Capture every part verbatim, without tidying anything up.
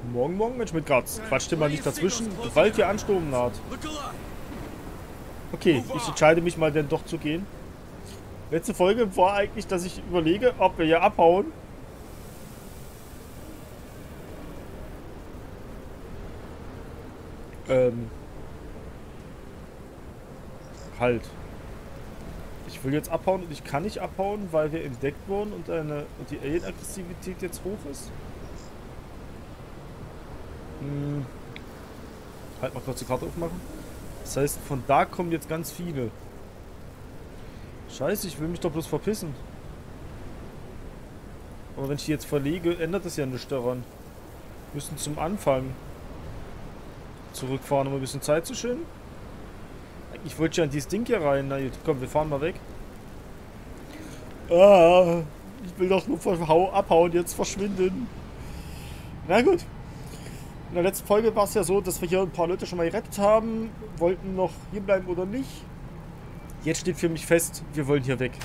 Morgen, morgen, Mensch mit Graz. Quatsch dir mal nicht dazwischen, sobald hier Ansturm naht. Okay, ich entscheide mich mal denn doch zu gehen. Letzte Folge war eigentlich, dass ich überlege, ob wir hier abhauen. Ähm. Halt. Ich will jetzt abhauen und ich kann nicht abhauen, weil wir entdeckt wurden und, eine, und die Alien-Aggressivität jetzt hoch ist. Hm. Halt mal kurz die Karte aufmachen. Das heißt, von da kommen jetzt ganz viele. Scheiße, ich will mich doch bloß verpissen. Aber wenn ich die jetzt verlege, ändert das ja nichts daran. Wir müssen zum Anfang zurückfahren, um ein bisschen Zeit zu schinden. Ich wollte ja in dieses Ding hier rein. Na gut, komm, wir fahren mal weg. Ah, ich will doch nur abhauen, jetzt verschwinden. Na gut. In der letzten Folge war es ja so, dass wir hier ein paar Leute schon mal gerettet haben. Wollten noch hier bleiben oder nicht. Jetzt steht für mich fest, wir wollen hier weg.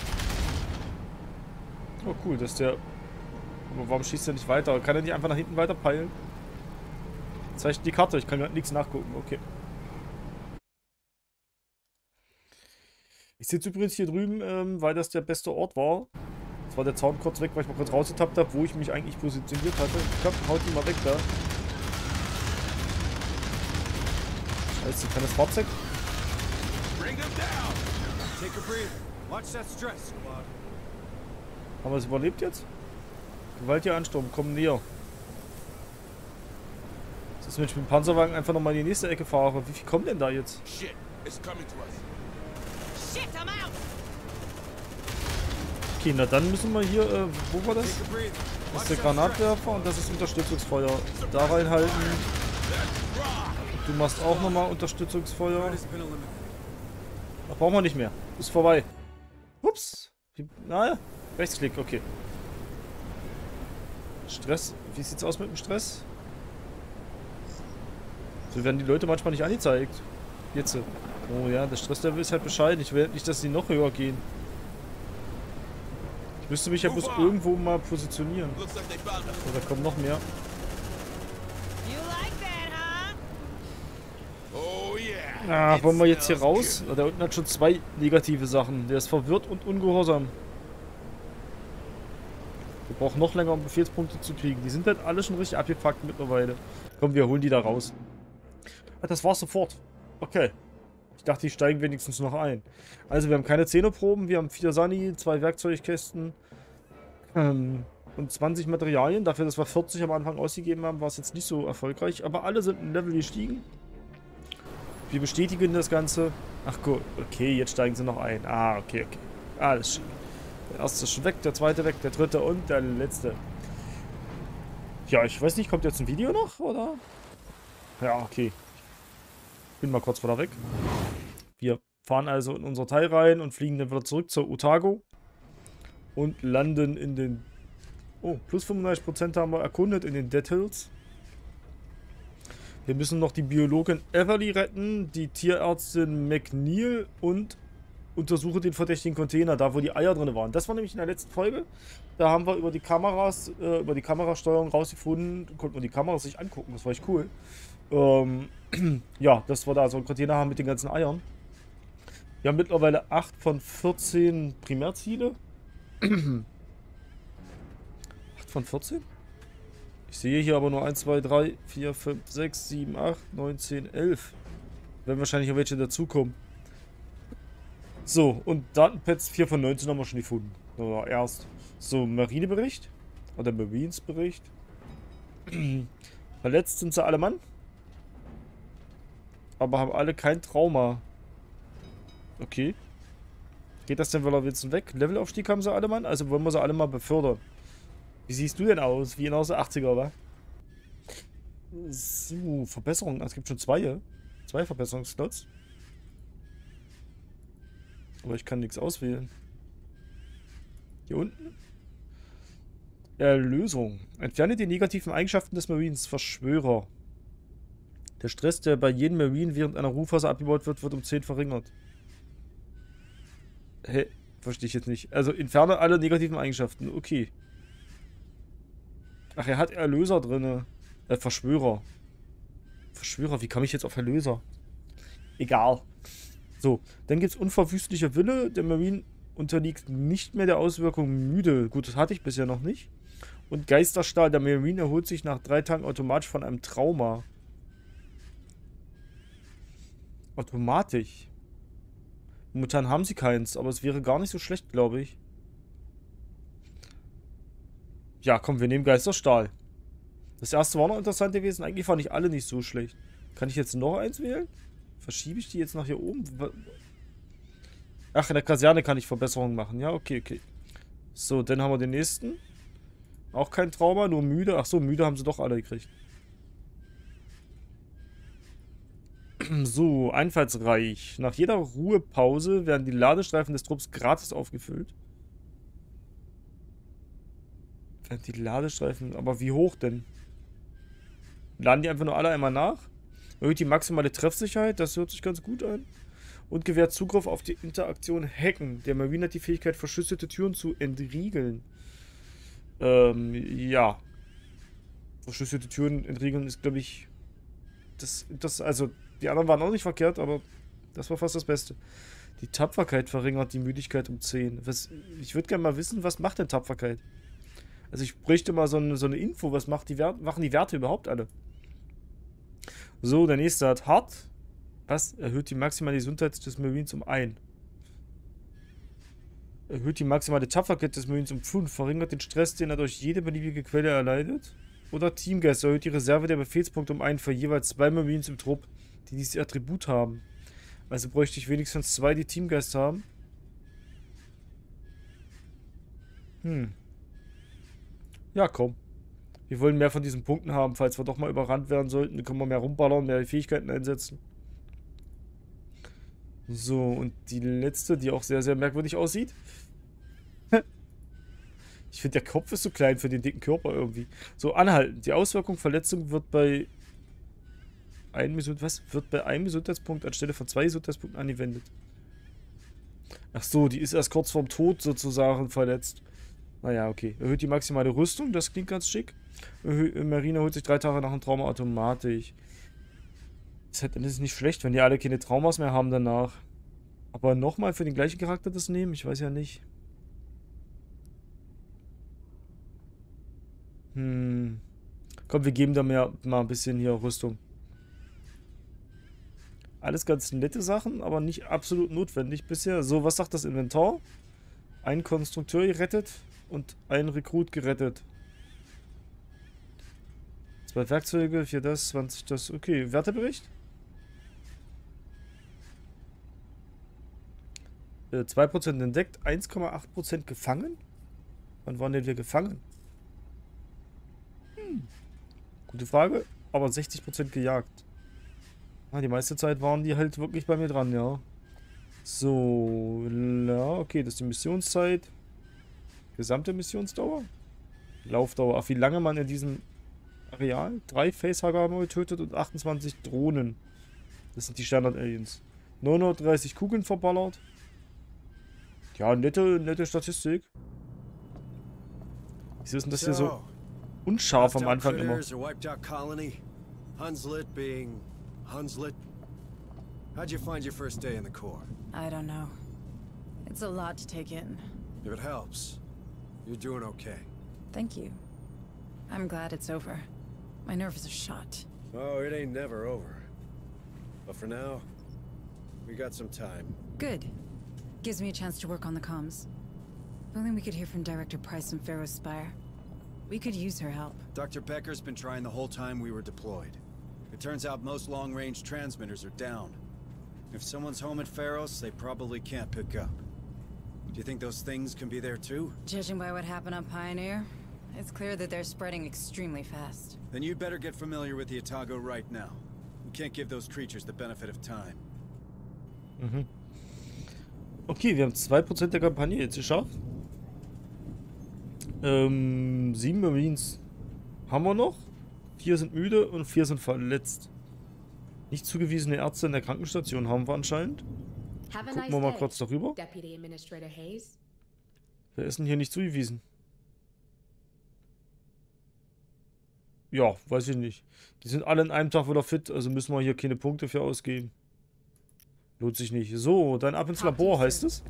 Oh cool, dass der... Aber warum schießt er nicht weiter? Kann er nicht einfach nach hinten weiter peilen? Zeichnet die Karte, ich kann gerade nichts nachgucken. Okay. Ich sitze übrigens hier drüben, ähm, weil das der beste Ort war. Jetzt war der Zaun kurz weg, weil ich mal kurz rausgetappt habe, wo ich mich eigentlich positioniert hatte. Ich glaube, haut ihn mal weg da. Scheiße, kann das Fahrzeug? Haben wir es überlebt jetzt? Gewaltiger Ansturm, komm näher. Das ist, wenn ich mit dem Panzerwagen einfach nochmal in die nächste Ecke fahre. Wie viel kommen denn da jetzt? Okay, na dann müssen wir hier, äh, wo war das? Das ist der Granatwerfer und das ist Unterstützungsfeuer. Da reinhalten. Du machst auch nochmal Unterstützungsfeuer. Da brauchen wir nicht mehr. Ist vorbei. Ups. Naja, Rechtsklick, okay. Stress. Wie sieht's aus mit dem Stress? So werden die Leute manchmal nicht angezeigt. Jetzt. Oh ja, der Stresslevel ist halt bescheiden. Ich will nicht, dass sie noch höher gehen. Ich müsste mich ja bloß irgendwo mal positionieren. Oh, da kommen noch mehr. Ah, wollen wir jetzt hier raus? Da unten hat schon zwei negative Sachen. Der ist verwirrt und ungehorsam. Wir brauchen noch länger, um Befehlspunkte zu kriegen. Die sind halt alle schon richtig abgefuckt mittlerweile. Komm, wir holen die da raus. Ah, das war's sofort. Okay. Ich dachte, die steigen wenigstens noch ein. Also, wir haben keine Zehnerproben. Wir haben vier Sani, zwei Werkzeugkästen ähm, und zwanzig Materialien. Dafür, dass wir vierzig am Anfang ausgegeben haben, war es jetzt nicht so erfolgreich. Aber alle sind ein Level gestiegen. Wir bestätigen das Ganze. Ach gut, okay, jetzt steigen sie noch ein. Ah, okay, okay. Alles schick. Der erste ist schon weg, der zweite weg, der dritte und der letzte. Ja, ich weiß nicht, kommt jetzt ein Video noch, oder? Ja, okay. Ich bin mal kurz wieder weg. Wir fahren also in unser Teil rein und fliegen dann wieder zurück zur Otago. Und landen in den... Oh, plus fünfundneunzig Prozent haben wir erkundet in den Dead Hills. Wir müssen noch die Biologin Everly retten, die Tierärztin McNeil und untersuche den verdächtigen Container, da wo die Eier drin waren. Das war nämlich in der letzten Folge. Da haben wir über die Kameras, äh, über die Kamerasteuerung rausgefunden, konnten wir die Kameras sich angucken, das war echt cool. Ähm, ja, dass wir da so einen Container haben mit den ganzen Eiern. Wir haben mittlerweile acht von vierzehn Primärziele. acht von vierzehn? Ich sehe hier aber nur eins, zwei, drei, vier, fünf, sechs, sieben, acht, neun, zehn, elf. Werden wahrscheinlich auch welche dazukommen. So, und Datenpads vier von neunzehn haben wir schon gefunden. Oder erst. So, Marinebericht. Oder Marinesbericht. Verletzt sind sie alle Mann. Aber haben alle kein Trauma. Okay. Geht das denn wohl auf jetzt weg? Levelaufstieg haben sie alle Mann? Also wollen wir sie alle mal befördern. Wie siehst du denn aus? Wie in aus der achtziger, wa? So, Verbesserung. Es gibt schon zwei. Zwei Verbesserungsslots. Aber ich kann nichts auswählen. Hier unten. Erlösung. Entferne die negativen Eigenschaften des Marines. Verschwörer. Der Stress, der bei jedem Marine während einer Ruhphase abgebaut wird, wird um zehn verringert. Hä? Verstehe ich jetzt nicht. Also entferne alle negativen Eigenschaften. Okay. Ach, er hat Erlöser drin. Äh, Verschwörer. Verschwörer, wie kam ich jetzt auf Erlöser? Egal. So, dann gibt es unverwüstlicher Wille. Der Marine unterliegt nicht mehr der Auswirkung müde. Gut, das hatte ich bisher noch nicht. Und Geisterstahl. Der Marine erholt sich nach drei Tagen automatisch von einem Trauma. Automatisch. Momentan haben sie keins, aber es wäre gar nicht so schlecht, glaube ich. Ja, komm, wir nehmen Geisterstahl. Das erste war noch interessant gewesen. Eigentlich fand ich alle nicht so schlecht. Kann ich jetzt noch eins wählen? Verschiebe ich die jetzt nach hier oben? Ach, in der Kaserne kann ich Verbesserungen machen. Ja, okay, okay. So, dann haben wir den nächsten. Auch kein Trauma, nur müde. Ach so, müde haben sie doch alle gekriegt. So, einfallsreich. Nach jeder Ruhepause werden die Ladestreifen des Trupps gratis aufgefüllt. Werden die Ladestreifen... Aber wie hoch denn? Laden die einfach nur alle einmal nach? Erhöht die maximale Treffsicherheit, das hört sich ganz gut an. Und gewährt Zugriff auf die Interaktion Hacken. Der Marine hat die Fähigkeit, verschlüsselte Türen zu entriegeln. Ähm, ja. Verschlüsselte Türen entriegeln ist, glaube ich... Das, das, also, die anderen waren auch nicht verkehrt, aber das war fast das Beste. Die Tapferkeit verringert die Müdigkeit um zehn. Was, ich würde gerne mal wissen, was macht denn Tapferkeit? Also ich bräuchte mal so eine, so eine Info, was macht die Wert, machen die Werte überhaupt alle? So, der nächste hat hart. Was? Erhöht die maximale Gesundheit des Marines um ein. Erhöht die maximale Tapferkeit des Marines um fünf. Verringert den Stress, den er durch jede beliebige Quelle erleidet. Oder Teamgeist erhöht die Reserve der Befehlspunkte um einen für jeweils zwei Marines im Trupp, die dieses Attribut haben. Also bräuchte ich wenigstens zwei, die Teamgeist haben. Hm. Ja, komm. Wir wollen mehr von diesen Punkten haben, falls wir doch mal überrannt werden sollten. Dann können wir mehr rumballern, mehr Fähigkeiten einsetzen. So, und die letzte, die auch sehr, sehr merkwürdig aussieht. Ich finde, der Kopf ist so klein für den dicken Körper irgendwie. So, anhalten. Die Auswirkung Verletzung wird bei einem, was? Wird bei einem Gesundheitspunkt anstelle von zwei Gesundheitspunkten angewendet. Ach so, die ist erst kurz vorm Tod sozusagen verletzt. Naja, okay. Erhöht die maximale Rüstung, das klingt ganz schick. Erhö Marine holt sich drei Tage nach dem Trauma automatisch. Das ist nicht schlecht, wenn die alle keine Traumas mehr haben danach. Aber nochmal für den gleichen Charakter das nehmen? Ich weiß ja nicht. Hm. Komm, wir geben da mehr, mal ein bisschen hier Rüstung. Alles ganz nette Sachen, aber nicht absolut notwendig bisher. So, was sagt das Inventar? Ein Konstrukteur gerettet und ein Rekrut gerettet. Zwei Werkzeuge, vier das, zwanzig das. Okay, Wertebericht. Äh, zwei Prozent entdeckt, eins Komma acht Prozent gefangen. Wann waren denn wir gefangen? Hm. Gute Frage, aber sechzig Prozent gejagt. Ah, die meiste Zeit waren die halt wirklich bei mir dran, ja. So, ja, okay, das ist die Missionszeit. Gesamte Missionsdauer. Laufdauer. Ach, wie lange man in diesem Areal? Drei Facehugger getötet und achtundzwanzig Drohnen. Das sind die Standard-Aliens. neunhundertdreißig Kugeln verballert. Ja, nette, nette Statistik. Wieso ist denn das hier so unscharf am Anfang immer? Hunslet being Hunslet. How'd you find your first day in the Corps? I don't know. It's a lot to take in. If it helps, you're doing okay. Thank you. I'm glad it's over. My nerves are shot. Oh, it ain't never over. But for now, we got some time. Good. Gives me a chance to work on the comms. If only we could hear from Director Price in Pharaoh's Spire. We could use her help. Doctor Becker's been trying the whole time we were deployed. It turns out most long-range transmitters are down. If someone's home at Pharaoh's, they probably can't pick up. Do you think those things can be there too? Judging by what happened on Pioneer, it's clear that they're spreading extremely fast. Then you'd better get familiar with the Otago right now. We can't give those creatures the benefit of time. Mhm. Okay, wir haben zwei Prozent der Kampagne jetzt geschafft. Ähm, sieben Marines haben wir noch. Vier sind müde und vier sind verletzt. Nicht zugewiesene Ärzte in der Krankenstation haben wir anscheinend. Gucken wir mal kurz darüber. Wer ist denn hier nicht zugewiesen? Ja, weiß ich nicht. Die sind alle in einem Tag wieder fit, also müssen wir hier keine Punkte für ausgeben. Lohnt sich nicht. So, dann ab ins Labor, heißt es?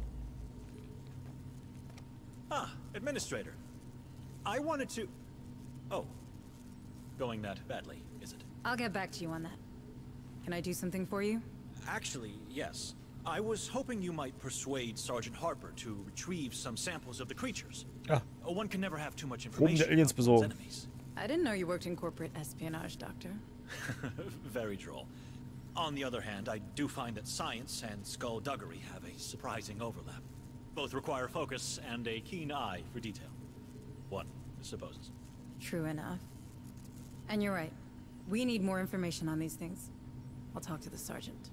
Ah, Administrator. I wanted to... Oh. Going that badly, is it? I'll get back to you on that. Can I do something for you? Actually, yes. I was hoping you might persuade Sergeant Harper to retrieve some samples of the creatures. Ah. One can never have too much Proben der information Aliens about one's besorgen. enemies. I didn't know you worked in corporate espionage, Doctor. Very droll. On the other hand, I do find that science and skullduggery have a surprising overlap. Both require focus and a keen eye for detail. One supposes. True enough. And you're right. We need more information on these things. I'll talk to the sergeant.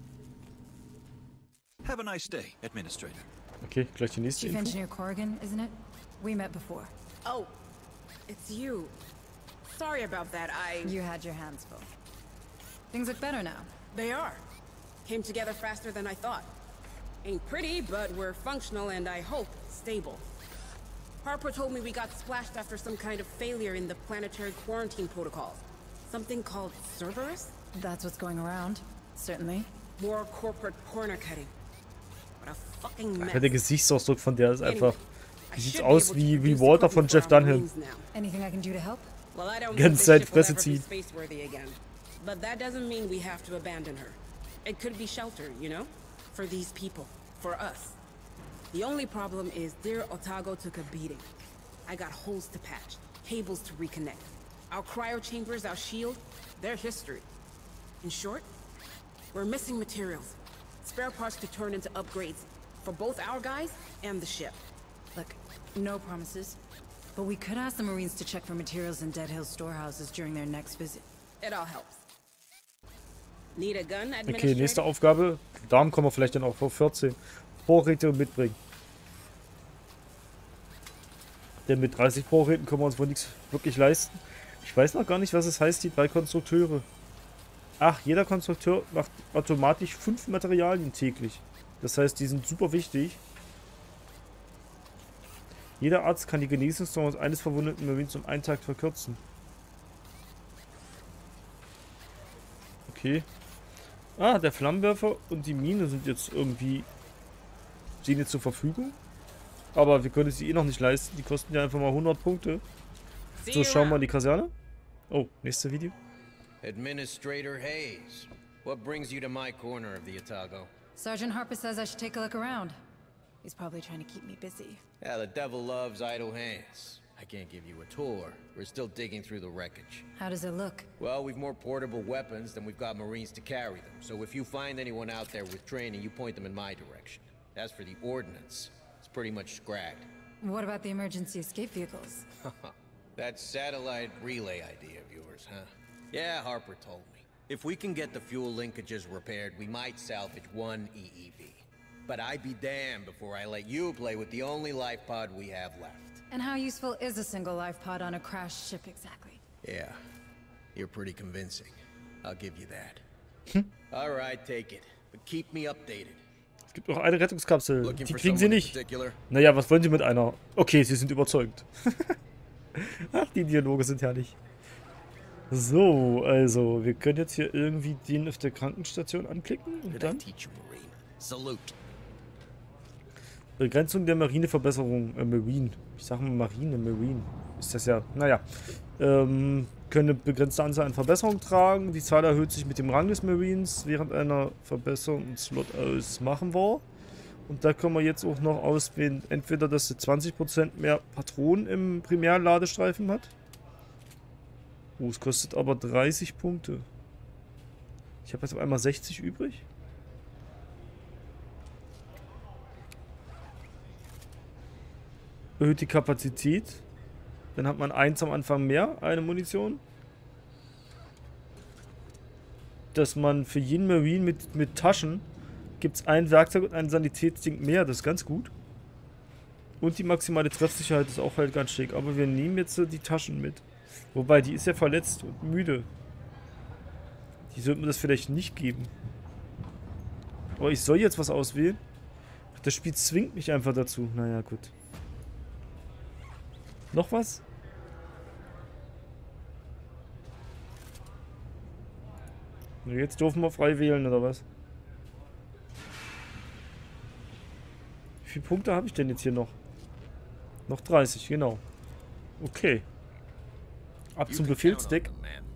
Have a nice day, Administrator. Okay, gleich die nächste Chief Info. Engineer Corrigan, isn't it? We met before. Oh, it's you. Sorry about that, I... You had your hands full. Things look better now. They are. Came together faster than I thought. Ain't pretty, but we're functional and I hope stable. Harper told me we got splashed after some kind of failure in the planetary quarantine protocols. Something called Cerberus? That's what's going around. Certainly. More corporate corner cutting. What a fucking mess. Der Gesichtsausdruck von der ist einfach... I Die sieht should be aus able to wie, wie produce Walter equipment von for Jeff our Dunham. Marines now. Anything I can do to help? Well, I don't Ganze think Zeit this ship will Fresse ever be ziehen. space-worthy again. But that doesn't mean we have to abandon her. It could be shelter, you know? For these people. For us. The only problem is dear Otago took a beating. I got holes to patch, cables to reconnect. Our cryo chambers, our shield, they're history. In short, we're missing materials. Spare parts to turn into upgrades for both our guys and the ship. Look, no promises. But we could ask the Marines to check for materials in Dead Hill storehouses during their next visit. It all helps. Need a gun, Okay, Administrator? nächste Aufgabe. Damen kommen wir vielleicht dann auch auf vierzehn. Vorräte mitbringen. Denn mit dreißig Vorräten können wir uns wohl nichts wirklich leisten. Ich weiß noch gar nicht, was es heißt, die drei Konstrukteure. Ach, jeder Konstrukteur macht automatisch fünf Materialien täglich. Das heißt, die sind super wichtig. Jeder Arzt kann die Genesungsdauer eines verwundeten Marines um einen Tag verkürzen. Okay. Ah, der Flammenwerfer und die Mine sind jetzt irgendwie... stehen jetzt zur Verfügung. Aber wir können sie eh noch nicht leisten. Die kosten ja einfach mal hundert Punkte. See So, you schauen wir in around. die Kaserne. Oh, nächste Video. Administrator Hayes, what brings you to my corner of the Otago? Sergeant Harper says I should take a look around. He's probably trying to keep me busy. Yeah, the devil loves idle hands. I can't give you a tour. We're still digging through the wreckage. How does it look? Well, we've more portable weapons than we've got Marines to carry them. So if you find anyone out there with training, you point them in my direction. As for the ordnance, it's pretty much scragged. What about the emergency escape vehicles? That satellite relay idea of yours, huh? Yeah, Harper told me. If we can get the fuel linkages repaired, we might salvage one E E V. But I'd be damned before I let you play with the only life pod we have left. And how useful is a single life pod on a crashed ship exactly? Yeah, you're pretty convincing. I'll give you that. All right, take it. But keep me updated. Es gibt noch eine Rettungskapsel. Looking Die for kriegen sie someone in nicht. particular? Naja, was wollen sie mit einer? Okay, sie sind überzeugt. Ach, die Dialoge sind herrlich. So, also, wir können jetzt hier irgendwie den auf der Krankenstation anklicken und Did I dann teach you, Marine? Salute. Begrenzung der Marineverbesserung, äh, Marine. Ich sage mal Marine, Marine. Ist das ja, naja. Ähm, können eine begrenzte Anzahl an Verbesserungen tragen. Die Zahl erhöht sich mit dem Rang des Marines während einer Verbesserung einen Slot aus. Machen wir. Und da können wir jetzt auch noch auswählen, entweder, dass sie zwanzig Prozent mehr Patronen im Primärladestreifen hat. Oh, es kostet aber dreißig Punkte. Ich habe jetzt auf einmal sechzig übrig. Erhöht die Kapazität. Dann hat man eins am Anfang mehr, eine Munition. Dass man für jeden Marine mit, mit Taschen gibt es ein Werkzeug und ein Sanitätsding mehr. Das ist ganz gut. Und die maximale Treffsicherheit ist auch halt ganz schick. Aber wir nehmen jetzt so die Taschen mit. Wobei, die ist ja verletzt und müde. Die sollten wir das vielleicht nicht geben. Aber ich soll jetzt was auswählen. Das Spiel zwingt mich einfach dazu. Naja, gut. Noch was? Jetzt dürfen wir frei wählen, oder was? Wie viele Punkte habe ich denn jetzt hier noch? Noch dreißig, genau. Okay. Ab zum Befehlsdeck.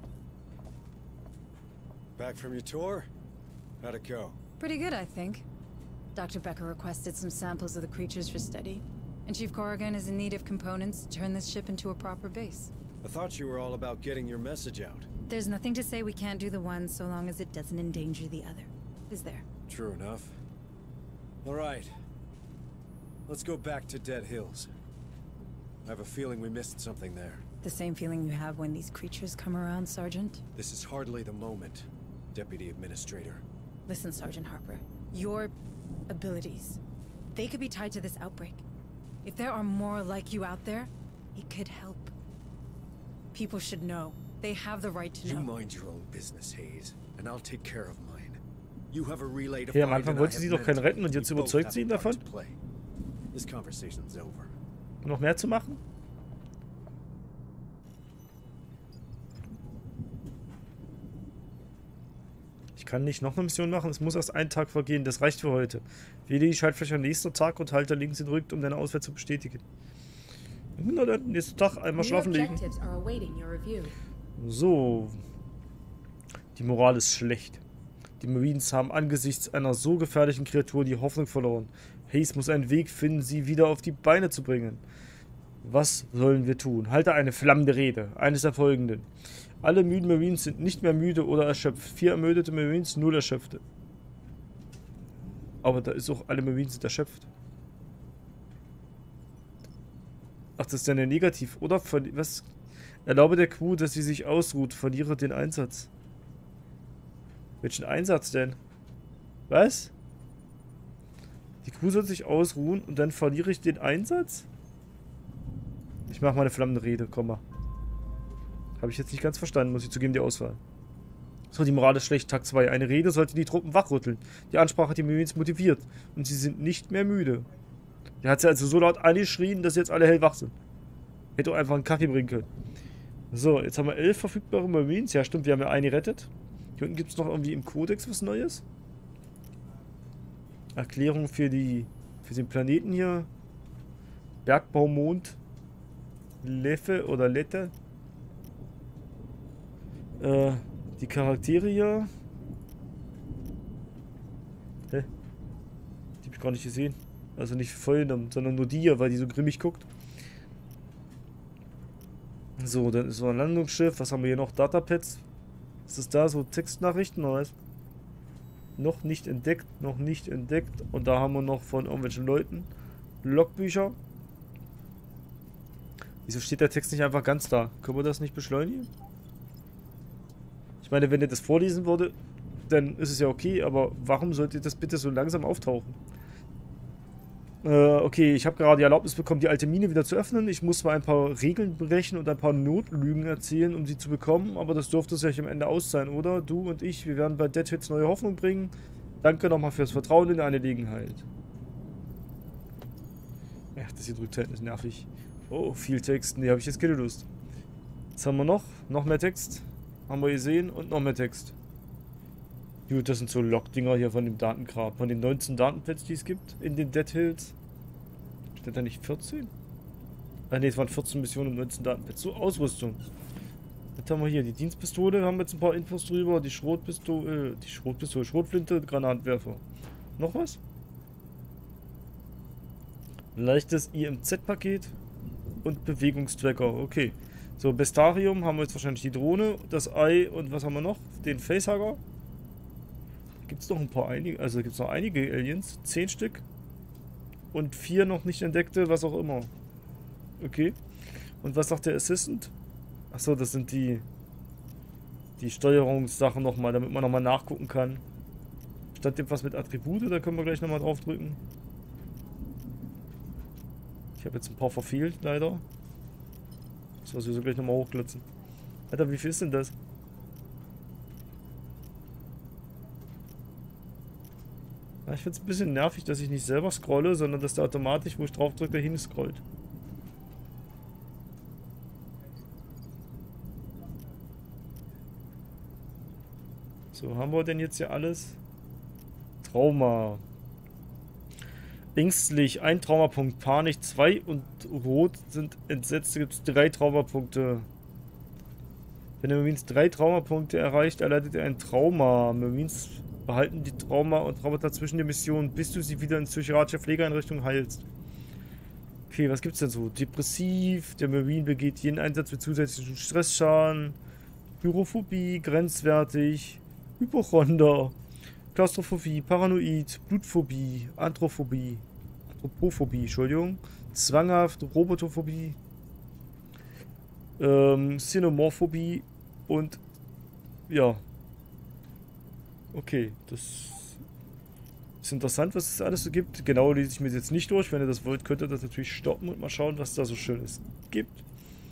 Back from your tour? How'd it go? Pretty good, I think. Doctor Becker requested some samples of the creatures for study, and Chief Corrigan is in need of components to turn this ship into a proper base. I thought you were all about getting your message out. There's nothing to say we can't do the one so long as it doesn't endanger the other, is there? True enough. All right. Let's go back to Dead Hills. I have a feeling we missed something there. The same feeling you have when these creatures come around, Sergeant? This is hardly the moment, Deputy Administrator. Listen, Sergeant Harper. Your abilities, they could be tied to this outbreak. If there are more like you out there, it could help. People should know. They have the right to know. You mind your own business, Hayes, and I'll take care of mine. You have a relay to Hey, am find, Anfang and I wollte have sie doch men keinen to retten lead. und jetzt We both überzeugt have sie ihn a part davon? to play. This conversation's over. Um noch mehr zu machen? Ich kann nicht noch eine Mission machen, es muss erst ein Tag vergehen, das reicht für heute. Wähle die Schaltfläche nächster Tag und halte links gedrückt, um deine Auswahl zu bestätigen. Na dann, nächsten Tag einmal schlafen legen. So. Die Moral ist schlecht. Die Marines haben angesichts einer so gefährlichen Kreatur die Hoffnung verloren. Hayes muss einen Weg finden, sie wieder auf die Beine zu bringen. Was sollen wir tun? Halte eine flammende Rede. Eines der folgenden. Alle müden Marines sind nicht mehr müde oder erschöpft. Vier ermüdete Marines, null Erschöpfte. Aber da ist auch, alle Marines sind erschöpft. Ach, das ist ja eine Negativ, oder? Was? Erlaube der Crew, dass sie sich ausruht. Verliere den Einsatz. Welchen Einsatz denn? Was? Die Crew soll sich ausruhen und dann verliere ich den Einsatz? Ich mache mal eine flammende Rede, komm mal. Habe ich jetzt nicht ganz verstanden, muss ich zugeben, die Auswahl. So, die Moral ist schlecht, Tag zwei. Eine Rede sollte die Truppen wachrütteln. Die Ansprache hat die Marines motiviert. Und sie sind nicht mehr müde. Der hat sie also so laut angeschrien, dass jetzt alle hellwach sind. Hätte auch einfach einen Kaffee bringen können. So, jetzt haben wir elf verfügbare Marines. Ja, stimmt, wir haben ja einen gerettet. Hier unten gibt es noch irgendwie im Kodex was Neues. Erklärung für die für den Planeten hier. Bergbaumond. Leffe oder Lette. Äh, die Charaktere hier. Hä? Die hab ich gar nicht gesehen. Also nicht vollgenommen, sondern nur die hier, weil die so grimmig guckt. So, dann ist so ein Landungsschiff. Was haben wir hier noch? Datapads. Ist das da? So Textnachrichten oder was? Noch nicht entdeckt, noch nicht entdeckt. Und da haben wir noch von irgendwelchen Leuten Logbücher. Wieso steht der Text nicht einfach ganz da? Können wir das nicht beschleunigen? Ich meine, wenn ihr das vorlesen würde, dann ist es ja okay, aber warum sollte das bitte so langsam auftauchen? Äh, okay, ich habe gerade die Erlaubnis bekommen, die alte Mine wieder zu öffnen. Ich muss zwar ein paar Regeln brechen und ein paar Notlügen erzählen, um sie zu bekommen, aber das dürfte es ja am Ende aus sein, oder? Du und ich, wir werden bei Dead Hits neue Hoffnung bringen. Danke nochmal fürs Vertrauen in die Angelegenheit. Ach, das hier drückt ist nervig. Oh, viel Text. Nee, habe ich jetzt keine Lust. Was haben wir noch? Noch mehr Text. Haben wir gesehen. Und noch mehr Text. Gut, das sind so Log-Dinger hier von dem Datengrab. Von den neunzehn Datenpads, die es gibt in den Dead Hills. Steht da nicht vierzehn? Ah ne, es waren vierzehn Missionen und neunzehn Datenpads. So, Ausrüstung. Was haben wir hier? Die Dienstpistole, haben wir jetzt ein paar Infos drüber. Die Schrotpistole, äh, die Schrotpistole, Schrotflinte, Granatwerfer. Noch was? Leichtes I M Z-Paket und Bewegungstracker. Okay. So, Bestarium haben wir jetzt wahrscheinlich die Drohne, das Ei und was haben wir noch? Den Facehugger. Gibt es noch ein paar einige, also gibt es noch einige Aliens. Zehn Stück. Und vier noch nicht entdeckte, was auch immer. Okay. Und was sagt der Assistant? Achso, das sind die die Steuerungssachen nochmal, damit man nochmal nachgucken kann. Stand dem was mit Attribute, da können wir gleich nochmal drauf drücken. Ich habe jetzt ein paar verfehlt, leider. Das muss ich so gleich nochmal hochglatzen. Alter, wie viel ist denn das? Ja, ich finde es ein bisschen nervig, dass ich nicht selber scrolle, sondern dass der automatisch, wo ich drauf drücke, hin scrollt. So, haben wir denn jetzt hier alles? Trauma. Ängstlich, ein Traumapunkt. Panik, zwei und Rot sind entsetzt. Da gibt es drei Traumapunkte. Wenn der Marines drei Traumapunkte erreicht, erleidet er ein Trauma. Marines behalten die Trauma und Traumata zwischen den Missionen, bis du sie wieder in psychiatrische Pflegeeinrichtungen heilst. Okay, was gibt's denn so? Depressiv, der Marine begeht jeden Einsatz mit zusätzlichen Stressschaden. Pyrophobie, grenzwertig. Hypochonder. Klaustrophobie, Paranoid, Blutphobie, Anthrophobie, Anthropophobie, Entschuldigung, zwanghaft, Robotophobie, ähm, Xenomorphophie und ja, okay, das ist interessant, was es alles so gibt. Genau lese ich mir jetzt nicht durch. Wenn ihr das wollt, könnt ihr das natürlich stoppen und mal schauen, was da so Schönes gibt.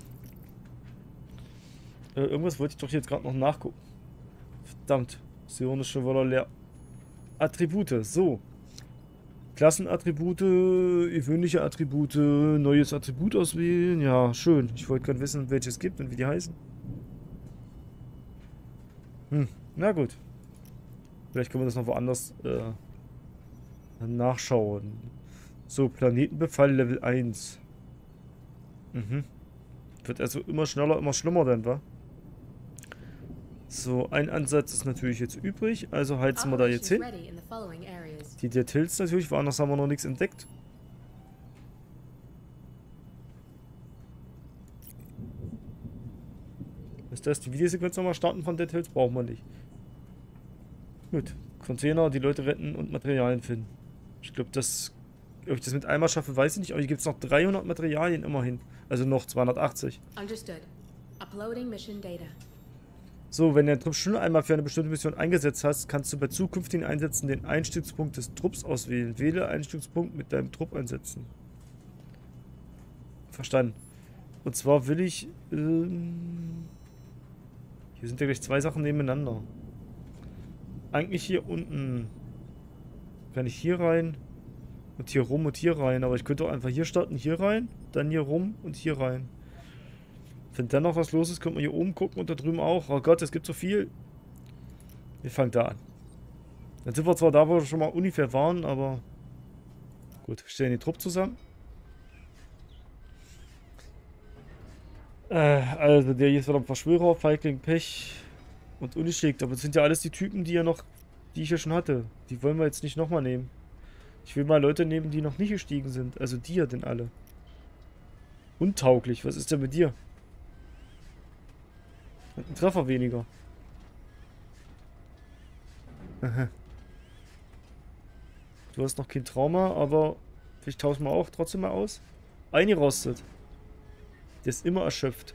Äh, irgendwas wollte ich doch jetzt gerade noch nachgucken. Verdammt, Sion ist schon wieder leer. Attribute, so. Klassenattribute, gewöhnliche Attribute, neues Attribut auswählen. Ja, schön. Ich wollte gerade wissen, welches es gibt und wie die heißen. Hm, na gut. Vielleicht können wir das noch woanders äh, nachschauen. So, Planetenbefall Level eins. Mhm. Wird also immer schneller, immer schlimmer dann, wa? So, ein Ansatz ist natürlich jetzt übrig, also heizen wir da jetzt hin. Die der Tills natürlich, woanders haben wir noch nichts entdeckt. Ist das die Videosequenz nochmal starten von Dead Hills? Brauchen wir nicht. Gut, Container, die Leute retten und Materialien finden. Ich glaube, das, ob ich das mit einmal schaffe, weiß ich nicht, aber hier gibt es noch dreihundert Materialien immerhin. Also noch zweihundertachtzig. Understood. Uploading mission data. So, wenn der Trupp schon einmal für eine bestimmte Mission eingesetzt hast, kannst du bei zukünftigen Einsätzen den Einstiegspunkt des Trupps auswählen. Wähle Einstiegspunkt mit deinem Trupp einsetzen. Verstanden. Und zwar will ich... Ähm, hier sind ja gleich zwei Sachen nebeneinander. Eigentlich hier unten kann ich hier rein und hier rum und hier rein. Aber ich könnte auch einfach hier starten, hier rein, dann hier rum und hier rein. Wenn dann noch was los ist, könnte man hier oben gucken und da drüben auch. Oh Gott, es gibt so viel. Wir fangen da an. Dann sind wir zwar da, wo wir schon mal ungefähr waren, aber... Gut, wir stellen den Trupp zusammen. Äh, also der hier ist wieder ein Verschwörer, Feigling, Pech und ungeschickt. Aber das sind ja alles die Typen, die ja noch... Die ich ja schon hatte. Die wollen wir jetzt nicht nochmal nehmen. Ich will mal Leute nehmen, die noch nicht gestiegen sind. Also die ja denn alle. Untauglich, was ist denn mit dir? Ein Treffer weniger. Aha. Du hast noch kein Trauma, aber vielleicht tauschen wir auch trotzdem mal aus. Eingerostet. Der ist immer erschöpft.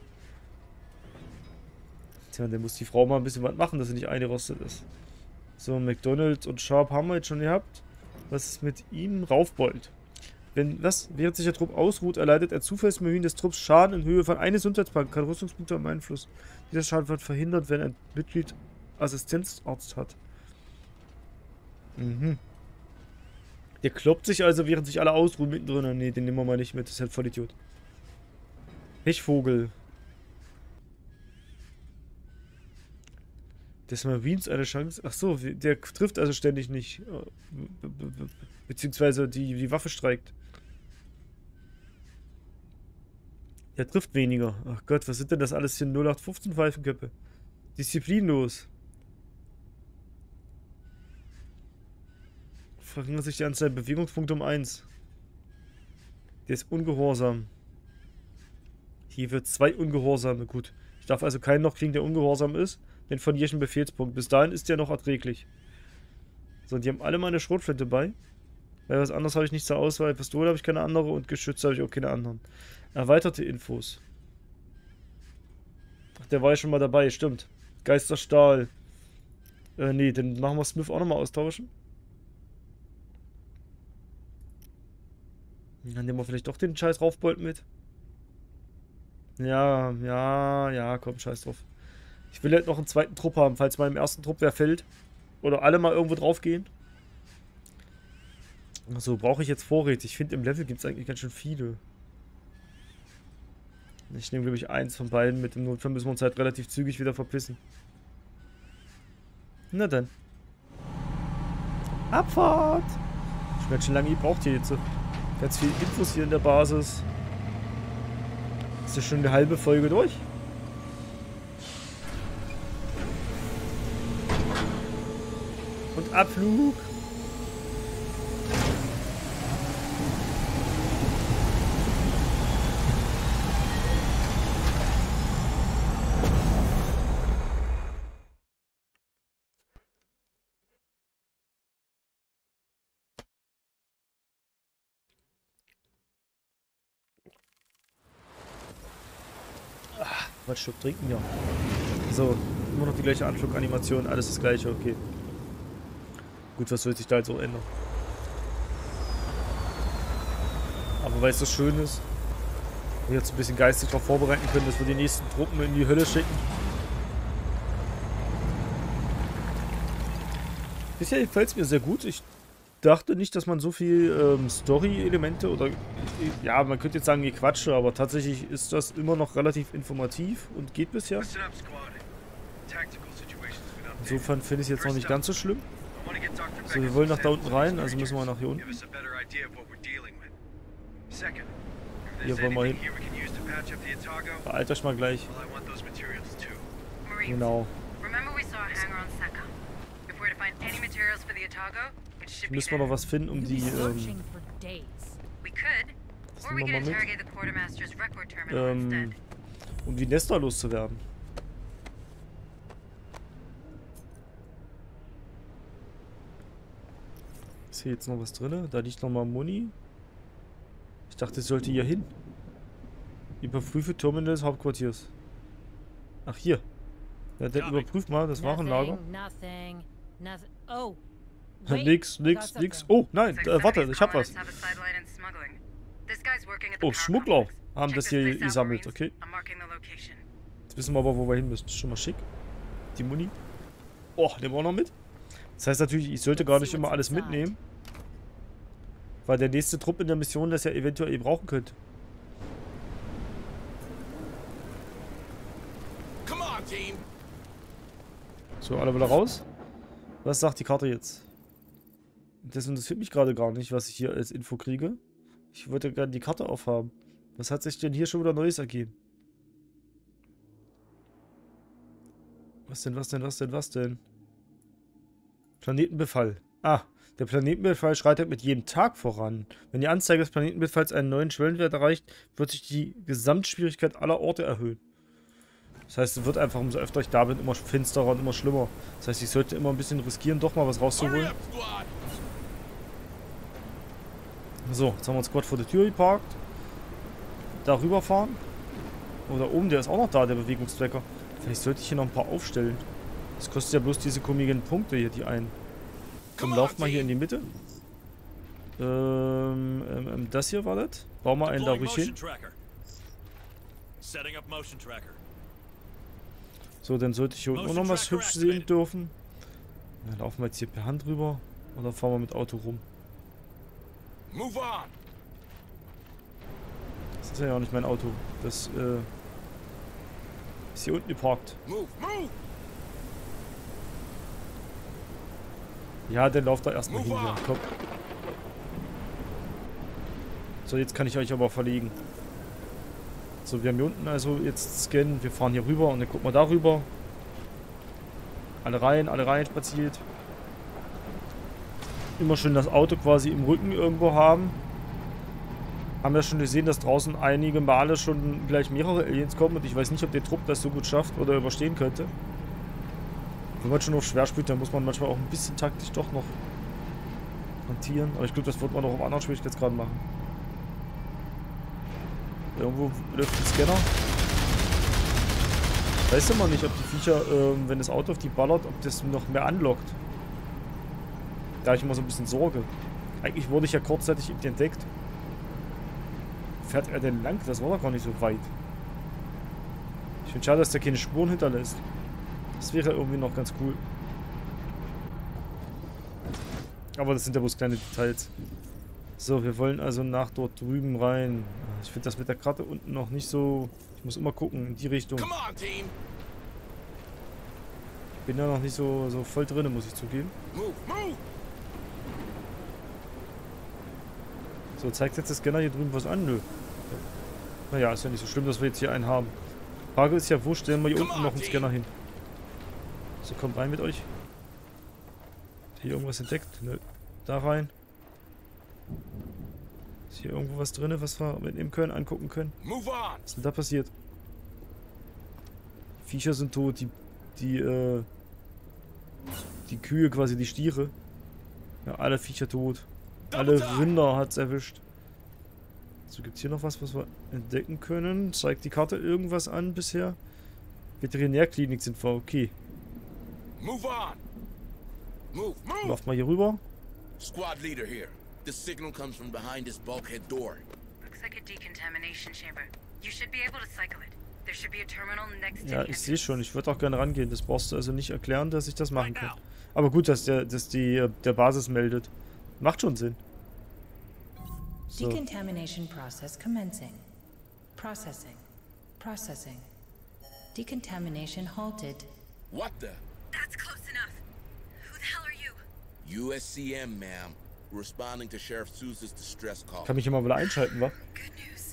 Tja, dann muss die Frau mal ein bisschen was machen, dass sie nicht eingerostet ist. So, McDonald und Sharp haben wir jetzt schon gehabt. Was ist mit ihm? Raufbold. Wenn, was? Während sich der Trupp ausruht, erleidet er Zufallsmarine des Trupps Schaden in Höhe von einem Gesundheitspunkt. Kann Rüstungspunkte am Einfluss. Dieser Schaden wird verhindert, wenn ein Mitglied Assistenzarzt hat. Mhm. Der kloppt sich also, während sich alle ausruhen, mittendrin. Ne, den nehmen wir mal nicht mit. Das ist halt voll Idiot. Pechvogel. Des Marines eine Chance. Ach so, der trifft also ständig nicht. Be be be beziehungsweise die, die Waffe streikt. Der trifft weniger. Ach Gott, was sind denn das alles hier? null acht fünfzehn Pfeifenköpfe. Disziplinlos. Verringert sich die Anzahl Bewegungspunkte um eins. Der ist ungehorsam. Hier wird zwei Ungehorsame. Gut. Ich darf also keinen noch kriegen, der ungehorsam ist. Den verliere ich einen Befehlspunkt. Bis dahin ist der noch erträglich. So, die haben alle meine Schrotflinte bei. Weil was anderes habe ich nicht zur Auswahl. Pistole habe ich keine andere und Geschütze habe ich auch keine anderen. Erweiterte Infos. Ach, der war ja schon mal dabei, stimmt. Geisterstahl. Äh, nee, dann machen wir Smith auch nochmal austauschen. Dann nehmen wir vielleicht doch den scheiß Raufbold mit. Ja, ja, ja, komm, scheiß drauf. Ich will halt noch einen zweiten Trupp haben, falls meinem ersten Trupp wer fällt. Oder alle mal irgendwo drauf gehen. So, brauche ich jetzt Vorräte. Ich finde, im Level gibt es eigentlich ganz schön viele. Ich nehme, glaube ich, eins von beiden mit. Im Notfall müssen wir uns halt relativ zügig wieder verpissen. Na dann. Abfahrt! Ich werde schon lange gebraucht hier jetzt. Ganz viel Infos hier in der Basis. Ist ja schon eine halbe Folge durch. Und Abflug. Was Stück trinken, ja. So, immer noch die gleiche Anfluganimation, alles das gleiche, okay. Gut, was soll sich da jetzt auch ändern? Aber weil es so schön ist, wir jetzt ein bisschen geistig darauf vorbereiten können, dass wir die nächsten Truppen in die Hölle schicken. Bisher gefällt es mir sehr gut. Ich dachte nicht, dass man so viel ähm, Story-Elemente oder, ja, man könnte jetzt sagen, Gequatsche, aber tatsächlich ist das immer noch relativ informativ und geht bisher. Insofern finde ich es jetzt noch nicht ganz so schlimm. So, wir wollen nach da unten rein, also müssen wir nach hier unten. Hier wollen wir hin. Beeilt euch mal gleich. Genau. Müssen wir noch was finden, um die, ähm, das nehmen wir mal mit, ähm, um die Nester loszuwerden. Ist hier jetzt noch was drin? Da liegt nochmal Muni. Ich dachte, es sollte hier hin. Überprüfe Terminal des Hauptquartiers. Ach, hier. Ja, dann überprüft mal das Warenlager. Nix, nix, nix. Oh, nein, äh, warte, ich hab was. Oh, Schmuggler haben das hier gesammelt, okay. Jetzt wissen wir aber, wo wir hin müssen. Das ist schon mal schick. Die Muni. Oh, nehmen wir auch noch mit. Das heißt natürlich, ich sollte gar nicht immer alles mitnehmen. Weil der nächste Trupp in der Mission das ja eventuell brauchen könnte. So, alle wieder raus. Was sagt die Karte jetzt? Das interessiert mich gerade gar nicht, was ich hier als Info kriege. Ich wollte gerne die Karte aufhaben. Was hat sich denn hier schon wieder Neues ergeben? Was denn, was denn, was denn, was denn? Planetenbefall. Ah, der Planetenbefall schreitet mit jedem Tag voran. Wenn die Anzeige des Planetenbefalls einen neuen Schwellenwert erreicht, wird sich die Gesamtschwierigkeit aller Orte erhöhen. Das heißt, es wird einfach, umso öfter ich da bin, immer finsterer und immer schlimmer. Das heißt, ich sollte immer ein bisschen riskieren, doch mal was rauszuholen. So, jetzt haben wir uns Squad vor der Tür geparkt. Da rüberfahren. Oh, da oben, der ist auch noch da, der Bewegungszwecker. Vielleicht sollte ich hier noch ein paar aufstellen. Das kostet ja bloß diese komischen Punkte hier, die einen. Komm, lauft mal hier in die Mitte. Ähm, ähm, das hier war das. Bauen wir einen da ruhig hin. So, dann sollte ich hier unten noch was hübsch sehen dürfen. Dann laufen wir jetzt hier per Hand rüber. Oder fahren wir mit Auto rum. Das ist ja auch nicht mein Auto. Das äh, ist hier unten geparkt. Ja, dann lauft da erstmal hin. Ja, komm. So, jetzt kann ich euch aber verlegen. So, wir haben hier unten also jetzt scannen. Wir fahren hier rüber und dann gucken wir da rüber. Alle rein, alle rein spaziert. Immer schön das Auto quasi im Rücken irgendwo haben. Haben wir schon gesehen, dass draußen einige Male schon gleich mehrere Aliens kommen und ich weiß nicht, ob der Trupp das so gut schafft oder überstehen könnte. Wenn man schon auf schwer spielt, dann muss man manchmal auch ein bisschen taktisch doch noch hantieren. Aber ich glaube, das wird man auch auf anderen Schwierigkeitsgraden machen. Irgendwo läuft ein Scanner. Weiß immer nicht, ob die Viecher, ähm, wenn das Auto auf die ballert, ob das noch mehr anlockt. Da habe ich immer so ein bisschen Sorge. Eigentlich wurde ich ja kurzzeitig entdeckt. Fährt er denn lang? Das war doch gar nicht so weit. Ich finde schade, dass der keine Spuren hinterlässt. Das wäre irgendwie noch ganz cool. Aber das sind ja bloß kleine Details. So, wir wollen also nach dort drüben rein. Ich finde das mit der Karte unten noch nicht so... Ich muss immer gucken, in die Richtung. Bin da noch nicht so, so voll drin, muss ich zugeben. So, zeigt jetzt der Scanner hier drüben was an? Nö. Naja, ist ja nicht so schlimm, dass wir jetzt hier einen haben. Frage ist ja, wo stellen wir hier unten noch einen Scanner hin? So, kommt rein mit euch. Ist hier irgendwas entdeckt? Nö. Da rein. Ist hier irgendwo was drin, was wir mitnehmen können, angucken können? Was ist denn da passiert? Viecher sind tot, die, die, äh, die Kühe quasi, die Stiere. Ja, alle Viecher tot. Alle Rinder hat's erwischt. So, gibt's hier noch was, was wir entdecken können? Zeigt die Karte irgendwas an bisher? Veterinärklinik sind wir, okay. Move on. Move, move. Lauf mal hier rüber. Squad leader here. The signal comes from behind this bulkhead door. Looks like a decontamination chamber. You should be able to cycle it. There should be a terminal next to Ja, the ich sehe schon. entrance. Ich würde auch gerne rangehen. Das brauchst du also nicht erklären, dass ich das machen kann. Aber gut, dass der, dass die, der Basis meldet. Macht schon Sinn. So. Decontamination process commencing. Processing. Processing. Decontamination halted. What the? That's close enough. Who the hell are you? U S C M, ma'am. Responding to Sheriff Sousa's distress call. Kann mich hier mal wieder einschalten, wa? Good news.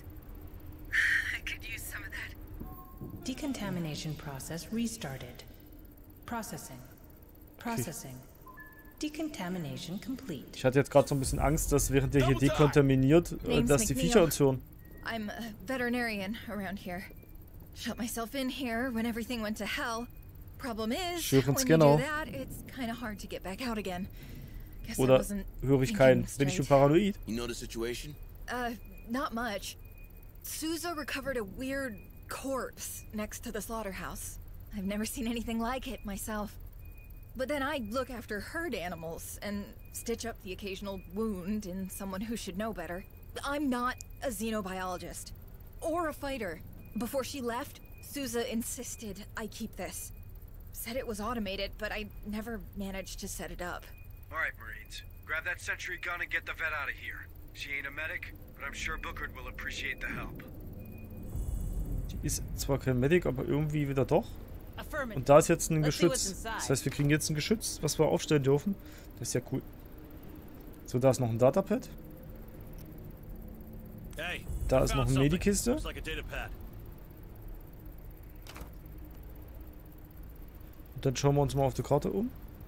I could use some of that. Decontamination process restarted. Processing. Processing. Decontamination complete. Ich hatte jetzt gerade so ein bisschen Angst, dass während der hier dekontaminiert, äh, dass die Viecher uns hören. I'm a veterinarian around here. Shut myself in here when everything went to hell. Problem is, when you do that, it's kind of hard to get back out again. Guess I Oder wasn't höre ich thinking keinen? Bin ich schon straight. paranoid? You know the situation? Uh, not much. Sousa recovered a weird corpse next to the slaughterhouse. I've never seen anything like it myself. But then I look after herd animals and stitch up the occasional wound in someone who should know better. I'm not a xenobiologist or a fighter. Before she left, Sousa insisted I keep this. Said it was automated, but I never managed to set it up. All right, Marines. Grab that sentry gun and get the vet out of here. She ain't a medic, but I'm sure Booker will appreciate the help. Die ist zwar kein Medic, aber irgendwie wieder doch. Und da ist jetzt ein Geschütz. Das heißt, wir kriegen jetzt ein Geschütz, was wir aufstellen dürfen. Das ist ja cool. So, da ist noch ein Datapad. Da ist noch eine Medikiste. Und dann schauen wir uns mal auf der Karte um.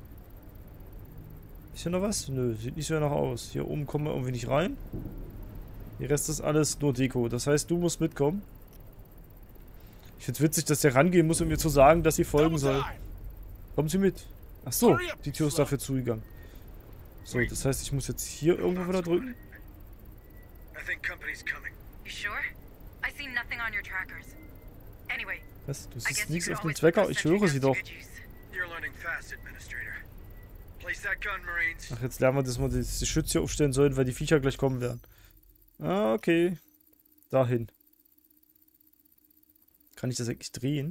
Ist hier noch was? Nö, sieht nicht so danach aus. Hier oben kommen wir irgendwie nicht rein. Der Rest ist alles nur Deko. Das heißt, du musst mitkommen. Ich find's witzig, dass der rangehen muss, um mir zu sagen, dass sie folgen soll. Kommen Sie mit. Ach so, die Tür ist dafür zugegangen. So, das heißt, ich muss jetzt hier irgendwo wieder drücken. Was? Du siehst nichts auf dem Zwecker? Ich höre sie doch. Ach, jetzt lernen wir, dass wir die Geschütze hier aufstellen sollen, weil die Viecher gleich kommen werden. Ah, okay. Dahin. Kann ich das eigentlich drehen?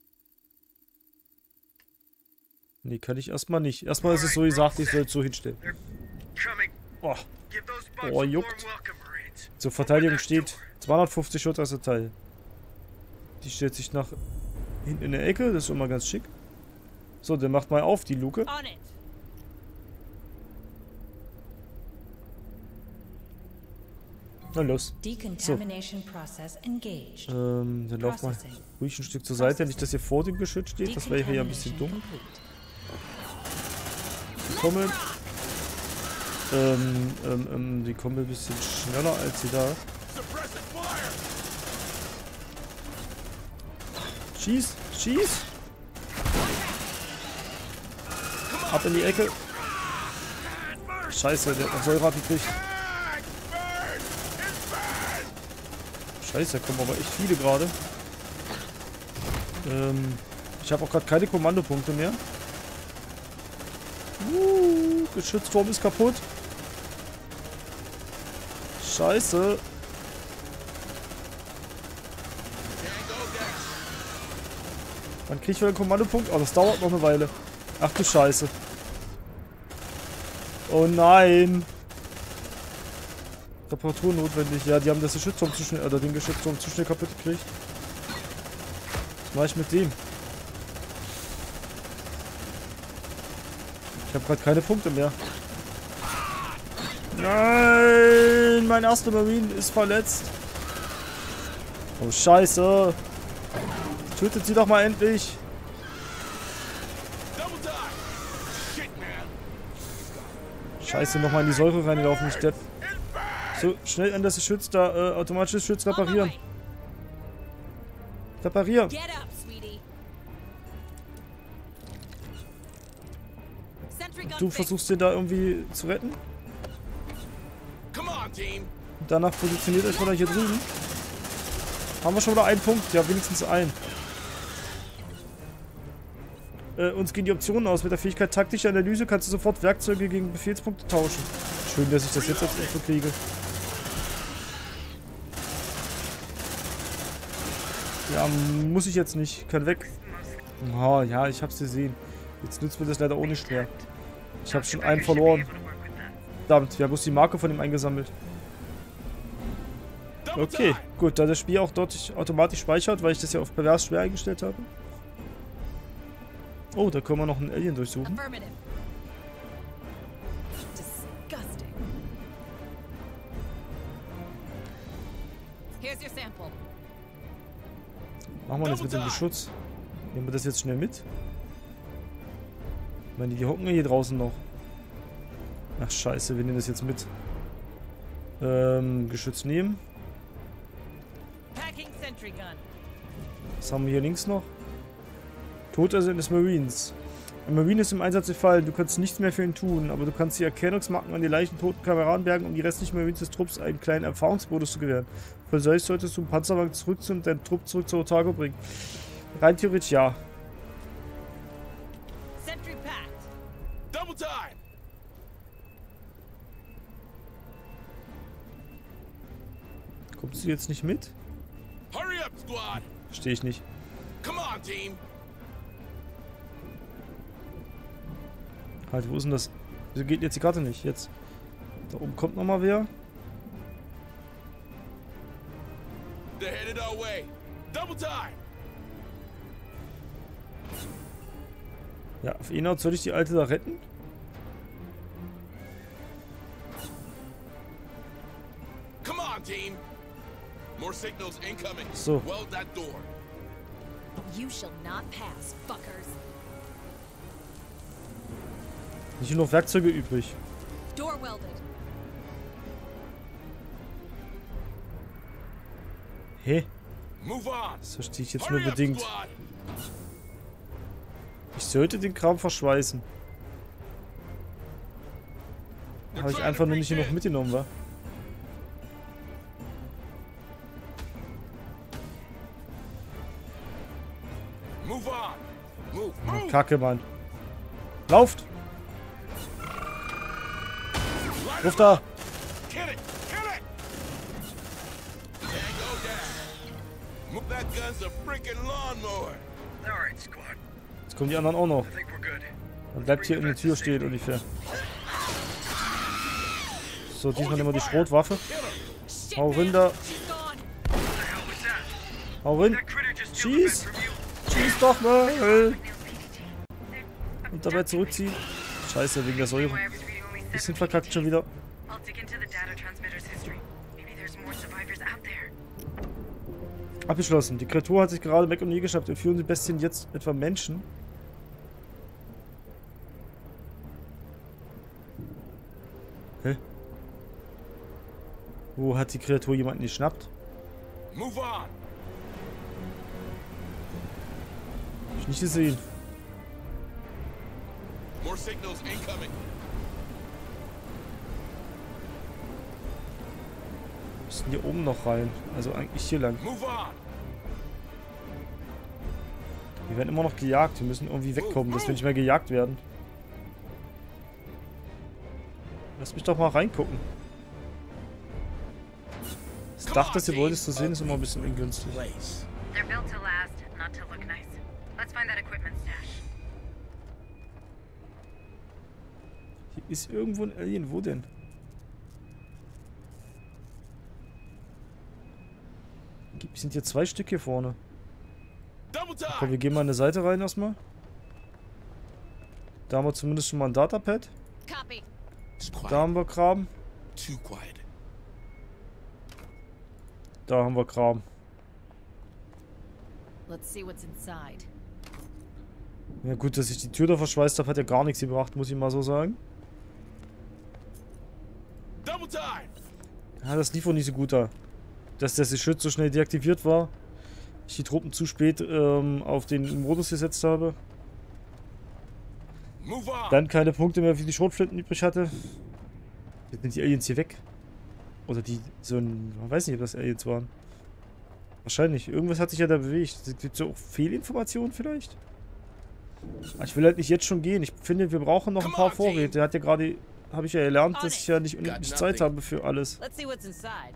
Nee, kann ich erstmal nicht. Erstmal ist es so gesagt, ich soll es so hinstellen. Oh. Oh, juckt. Zur Verteidigung steht zweihundertfünfzig Schutt als Teil. Die stellt sich nach hinten in der Ecke, das ist schon mal ganz schick. So, dann macht mal auf die Luke. Na los. So. Ähm, dann lauf mal ruhig ein Stück zur Seite. Nicht, dass ihr vor dem Geschütz steht. Das wäre ja ein bisschen dumm. Die kommen. Ähm, ähm, ähm, die kommen ein bisschen schneller als sie da. Schieß! Schieß! Ab in die Ecke. Scheiße, der hat noch Säure gekriegt. Scheiße, da kommen aber echt viele gerade. Ähm, ich habe auch gerade keine Kommandopunkte mehr. Uh, Geschützturm ist kaputt. Scheiße. Wann kriege ich wieder einen Kommandopunkt? Oh, das dauert noch eine Weile. Ach du Scheiße. Oh nein. Reparatur notwendig. Ja, die haben das Geschützturm zu schnell, oder den Geschützturm zu schnell kaputt gekriegt. Was mache ich mit dem? habe gerade keine Punkte mehr. Nein, mein erster Marine ist verletzt. Oh, scheiße. Tötet sie doch mal endlich. Scheiße, nochmal in die Säure reinlaufen, ich depp. So, schnell an das Geschütz da, äh, automatisches Geschütz reparieren. Reparieren. Du versuchst den da irgendwie zu retten. Und danach positioniert euch wieder hier drüben. Haben wir schon wieder einen Punkt? Ja, wenigstens einen. Äh, uns gehen die Optionen aus. Mit der Fähigkeit taktische Analyse kannst du sofort Werkzeuge gegen Befehlspunkte tauschen. Schön, dass ich das jetzt als Info kriege. Ja, muss ich jetzt nicht. Kann weg. Oh, ja, ich hab's gesehen. Jetzt nützt mir das leider auch nicht mehr. Ich habe schon einen verloren. Verdammt, wir haben bloß die Marke von ihm eingesammelt. Okay, gut, da das Spiel auch dort automatisch speichert, weil ich das ja auf pervers schwer eingestellt habe. Oh, da können wir noch einen Alien durchsuchen. Machen wir das mit dem Beschutz. Nehmen wir das jetzt schnell mit. Ich meine, die hocken ja hier draußen noch. Ach scheiße, wir nehmen das jetzt mit. Ähm, Geschütz nehmen. Was haben wir hier links noch? Todersinn des Marines. Ein Marine ist im Einsatz gefallen. Du kannst nichts mehr für ihn tun, aber du kannst die Erkennungsmarken an die leichten toten Kameraden bergen, um die restlichen Marines des Trupps einen kleinen Erfahrungsbonus zu gewähren. Für solch solltest du einen Panzerwagen zurückziehen und deinen Trupp zurück zur Otago bringen. Rein theoretisch ja. Kommst du jetzt nicht mit? Verstehe ich nicht. Halt, wo ist denn das? Wieso geht jetzt die Karte nicht? Jetzt. Da oben kommt noch mal wer. Ja, auf ihn soll ich die Alte da retten? So. Nicht nur noch Werkzeuge übrig. Hä? Das verstehe ich jetzt nur bedingt. Ich sollte den Kram verschweißen. Habe ich einfach nur nicht genug mitgenommen, wa? Oh, Kacke, Mann. Lauft! Ruf da! Jetzt kommen die anderen auch noch. Man bleibt hier in der Tür stehen ungefähr. So, diesmal nehmen wir die Schrotwaffe. Hau rein da. Hau rein. Schieß! Schieß doch mal! Und dabei zurückziehen. Scheiße, wegen der Säure. Bisschen verkackt schon wieder. Abgeschlossen. Die Kreatur hat sich gerade weg und nie geschafft. Entführen die Bestien jetzt etwa Menschen? Hä? Wo hat die Kreatur jemanden geschnappt? Hab ich nicht gesehen. More signals incoming. Wir müssen hier oben noch rein. Also eigentlich hier lang. Wir werden immer noch gejagt. Wir müssen irgendwie wegkommen, dass wir nicht mehr gejagt werden. Lass mich doch mal reingucken. Das Dach, das ihr wolltest zu sehen, ist immer ein bisschen ungünstig. Hier ist irgendwo ein Alien. Wo denn? Es sind hier zwei Stück hier vorne. Komm, wir gehen mal an der Seite rein erstmal. Da haben wir zumindest schon mal ein Datapad. Copy. Da haben wir Kram. Too quiet. Da haben wir Kram. Let's see what's inside. Ja gut, dass ich die Tür da verschweißt habe, hat ja gar nichts gebracht, muss ich mal so sagen. Double time. Ja, das lief auch nicht so gut da. Dass das Geschütz so schnell deaktiviert war. Ich die Truppen zu spät ähm, auf den Modus gesetzt habe. Move on. Dann keine Punkte mehr für die Schrotflinten übrig hatte. Jetzt sind die Aliens hier weg. Oder die, so ein, man weiß nicht, ob das Aliens waren. Wahrscheinlich. Irgendwas hat sich ja da bewegt. Gibt es ja auch Fehlinformationen vielleicht? Aber ich will halt nicht jetzt schon gehen. Ich finde, wir brauchen noch ein paar Vorräte. Der hat ja gerade, habe ich ja gelernt, dass ich ja nicht unendlich Zeit habe für alles. Let's see what's inside.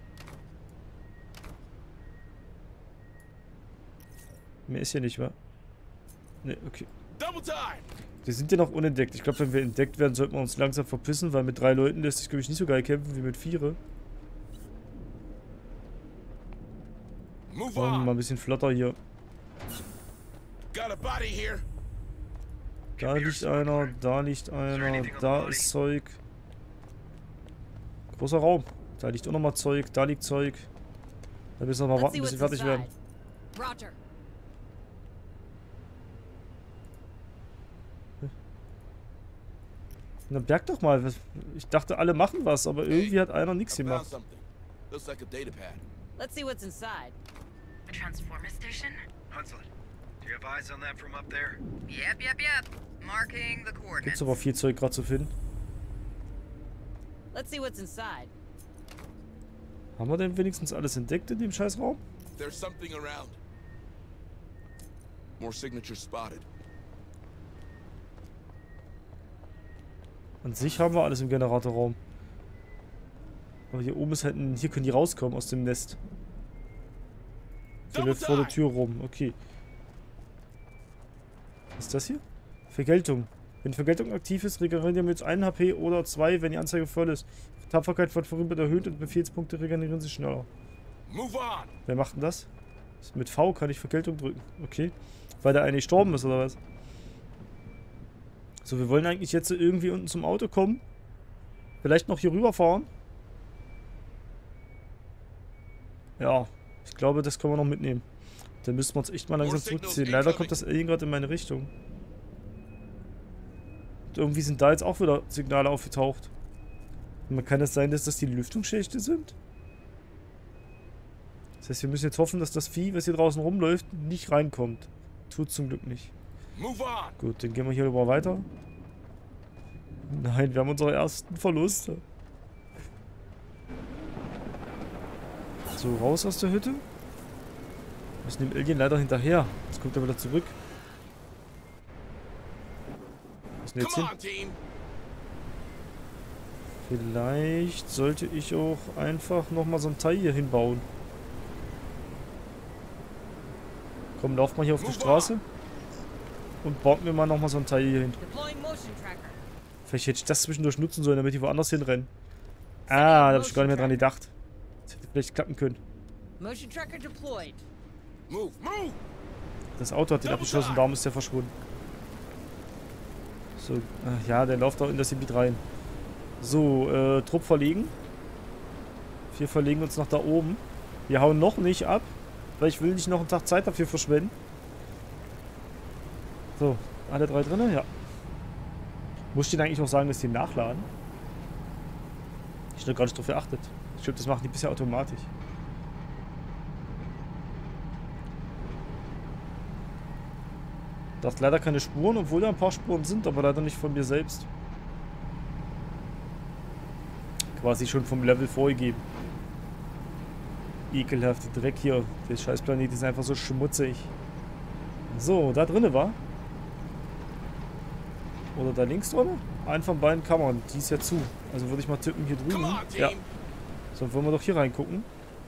Mehr ist hier nicht, wa? Ne, okay. Double time. Wir sind ja noch unentdeckt. Ich glaube, wenn wir entdeckt werden, sollten wir uns langsam verpissen, weil mit drei Leuten lässt sich, glaube ich, nicht so geil kämpfen wie mit viere. Move Machen wir on. mal ein bisschen flotter hier. Got a body here. Da liegt einer, da liegt einer, da ist Zeug. Großer Raum. Da liegt auch nochmal Zeug, da liegt Zeug. Da müssen wir mal warten, bis wir fertig werden. Roger. Na, berg doch mal. Ich dachte, alle machen was, aber irgendwie hat einer nichts I found gemacht. something. Looks like a data pad. Let's see what's inside. A transformer station? Hunslet, do you have eyes on that from up there? Yep, yep, yep. Marking the coordinates. Gibt's aber viel Zeug gerade zu finden. Let's see what's inside. Haben wir denn wenigstens alles entdeckt in dem Scheißraum? There's something around. More signatures spotted. An sich haben wir alles im Generatorraum. Aber hier oben ist halt ein... Hier können die rauskommen aus dem Nest. Der läuft vor der Tür rum. Okay. Was ist das hier? Vergeltung. Wenn Vergeltung aktiv ist, regenerieren wir jetzt einen H P oder zwei, wenn die Anzeige voll ist. Tapferkeit von vorhin wird erhöht und Befehlspunkte regenerieren sich schneller. Move on. Wer macht denn das? Mit V kann ich Vergeltung drücken. Okay. Weil der eine gestorben ist, oder was? So, wir wollen eigentlich jetzt irgendwie unten zum Auto kommen. Vielleicht noch hier rüberfahren. Ja, ich glaube, das können wir noch mitnehmen. Dann müssen wir uns echt mal langsam zurückziehen. Leider kommt das Alien gerade in meine Richtung. Und irgendwie sind da jetzt auch wieder Signale aufgetaucht. Und kann es sein, dass das die Lüftungsschächte sind? Das heißt, wir müssen jetzt hoffen, dass das Vieh, was hier draußen rumläuft, nicht reinkommt. Tut zum Glück nicht. Move on. Gut, dann gehen wir hier rüber weiter. Nein, wir haben unsere ersten Verluste. So, raus aus der Hütte. Wir müssen dem Alien leider hinterher. Jetzt kommt er wieder zurück. Was ist denn jetzt hin? Come on, team. Vielleicht sollte ich auch einfach nochmal so ein Teil hier hinbauen. Komm, lauf mal hier auf die Straße. Und baut mir mal nochmal so ein Teil hier hin. Vielleicht hätte ich das zwischendurch nutzen sollen, damit die woanders hinrennen. Ah, da habe ich gar nicht mehr dran gedacht. Das hätte vielleicht klappen können. Motion tracker deployed. Move, move. Das Auto hat den abgeschossen, darum ist der verschwunden. So, äh, ja, der läuft auch in das Gebiet rein. So, äh, Trupp verlegen. Wir verlegen uns nach da oben. Wir hauen noch nicht ab, weil ich will nicht noch einen Tag Zeit dafür verschwenden. So, alle drei drin? Ja. Muss ich denen eigentlich auch sagen, dass die nachladen? Ich habe gar nicht drauf geachtet. Ich glaube, das machen die bisher automatisch. Da ist leider keine Spuren, obwohl da ein paar Spuren sind, aber leider nicht von mir selbst. Quasi schon vom Level vorgegeben. Ekelhafte Dreck hier. Der Scheißplanet ist einfach so schmutzig. So, da drinnen war. Oder da links drin? Einen von beiden Kammern. Die ist ja zu. Also würde ich mal tippen hier drüben. Ja. So, wollen wir doch hier reingucken.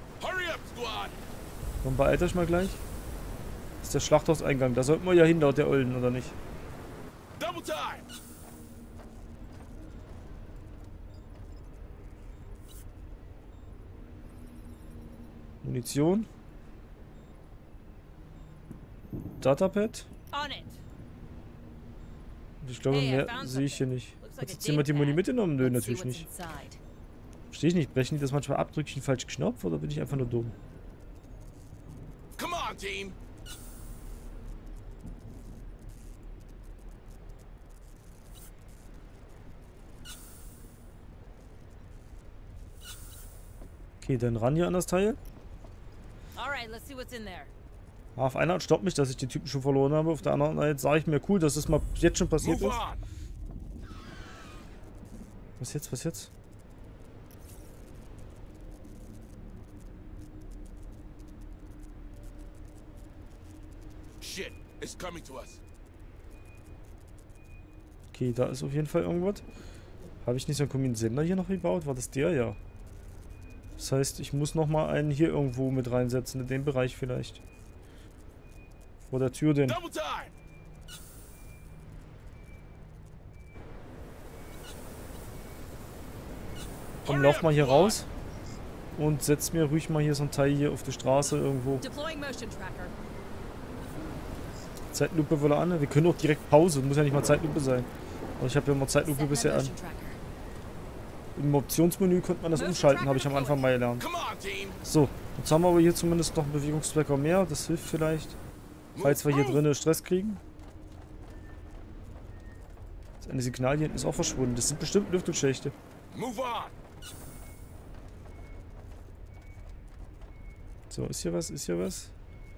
Dann beeilt euch mal gleich. Das ist der Schlachthauseingang. Da sollten wir ja hin, laut der Olden, oder nicht? Double time. Munition. Datapad. Ich glaube, mehr sehe ich hier nicht. Hat jetzt jemand die Muni mitgenommen? Nö, natürlich nicht. Verstehe ich nicht. Brechen die das manchmal ab? Drücke ich den falschen Knopf oder bin ich einfach nur dumm? Come on, team. Okay, dann ran hier an das Teil. Ah, auf einer Art stoppt mich, dass ich die Typen schon verloren habe. Auf der anderen Seite sage ich mir, cool, dass das mal jetzt schon passiert ist. Was jetzt, was jetzt? Shit, it's coming to us. Okay, da ist auf jeden Fall irgendwas. Habe ich nicht so einen komischen Sender hier noch gebaut? War das der? Ja. Das heißt, ich muss nochmal einen hier irgendwo mit reinsetzen, in dem Bereich vielleicht. Vor der Tür denn. Komm, lauf mal hier raus. Und setz mir ruhig mal hier so ein Teil hier auf die Straße irgendwo. Zeitlupe will er an. Wir können auch direkt Pause. Muss ja nicht mal Zeitlupe sein. Aber ich habe ja immer Zeitlupe bisher an. Im Optionsmenü konnte man das umschalten, habe ich am Anfang mal gelernt. So, jetzt haben wir aber hier zumindest noch einen Bewegungstracker mehr. Das hilft vielleicht, falls wir hier drinnen Stress kriegen. Das eine Signal hier hinten ist auch verschwunden. Das sind bestimmt Lüftungsschächte. So, ist hier was? Ist hier was?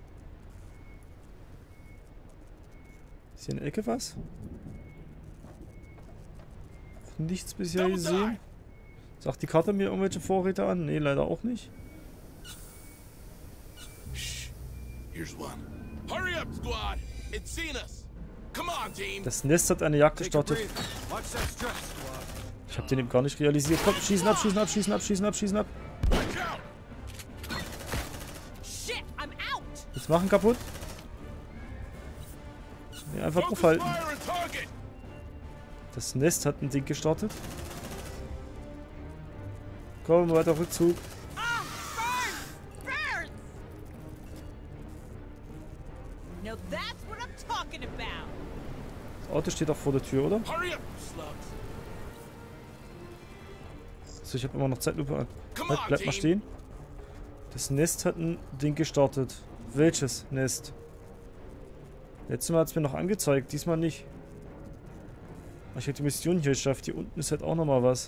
Ist hier in der Ecke was? Nichts bisher gesehen. Sagt die Karte mir irgendwelche Vorräte an? Nee, leider auch nicht. Das Nest hat eine Jagd gestartet. Ich habe den eben gar nicht realisiert. Komm, schießen ab, schießen ab, schießen ab, schießen ab, schießen ab. Jetzt machen kaputt. Nee, einfach draufhalten. Das Nest hat ein Ding gestartet. Komm, weiter Rückzug. Das Auto steht auch vor der Tür, oder? So, ich habe immer noch Zeitlupe an. Halt, bleib mal stehen. Das Nest hat ein Ding gestartet. Welches Nest? Letztes Mal hat es mir noch angezeigt, diesmal nicht. Ich hätte die Mission hier geschafft. Hier unten ist halt auch nochmal was.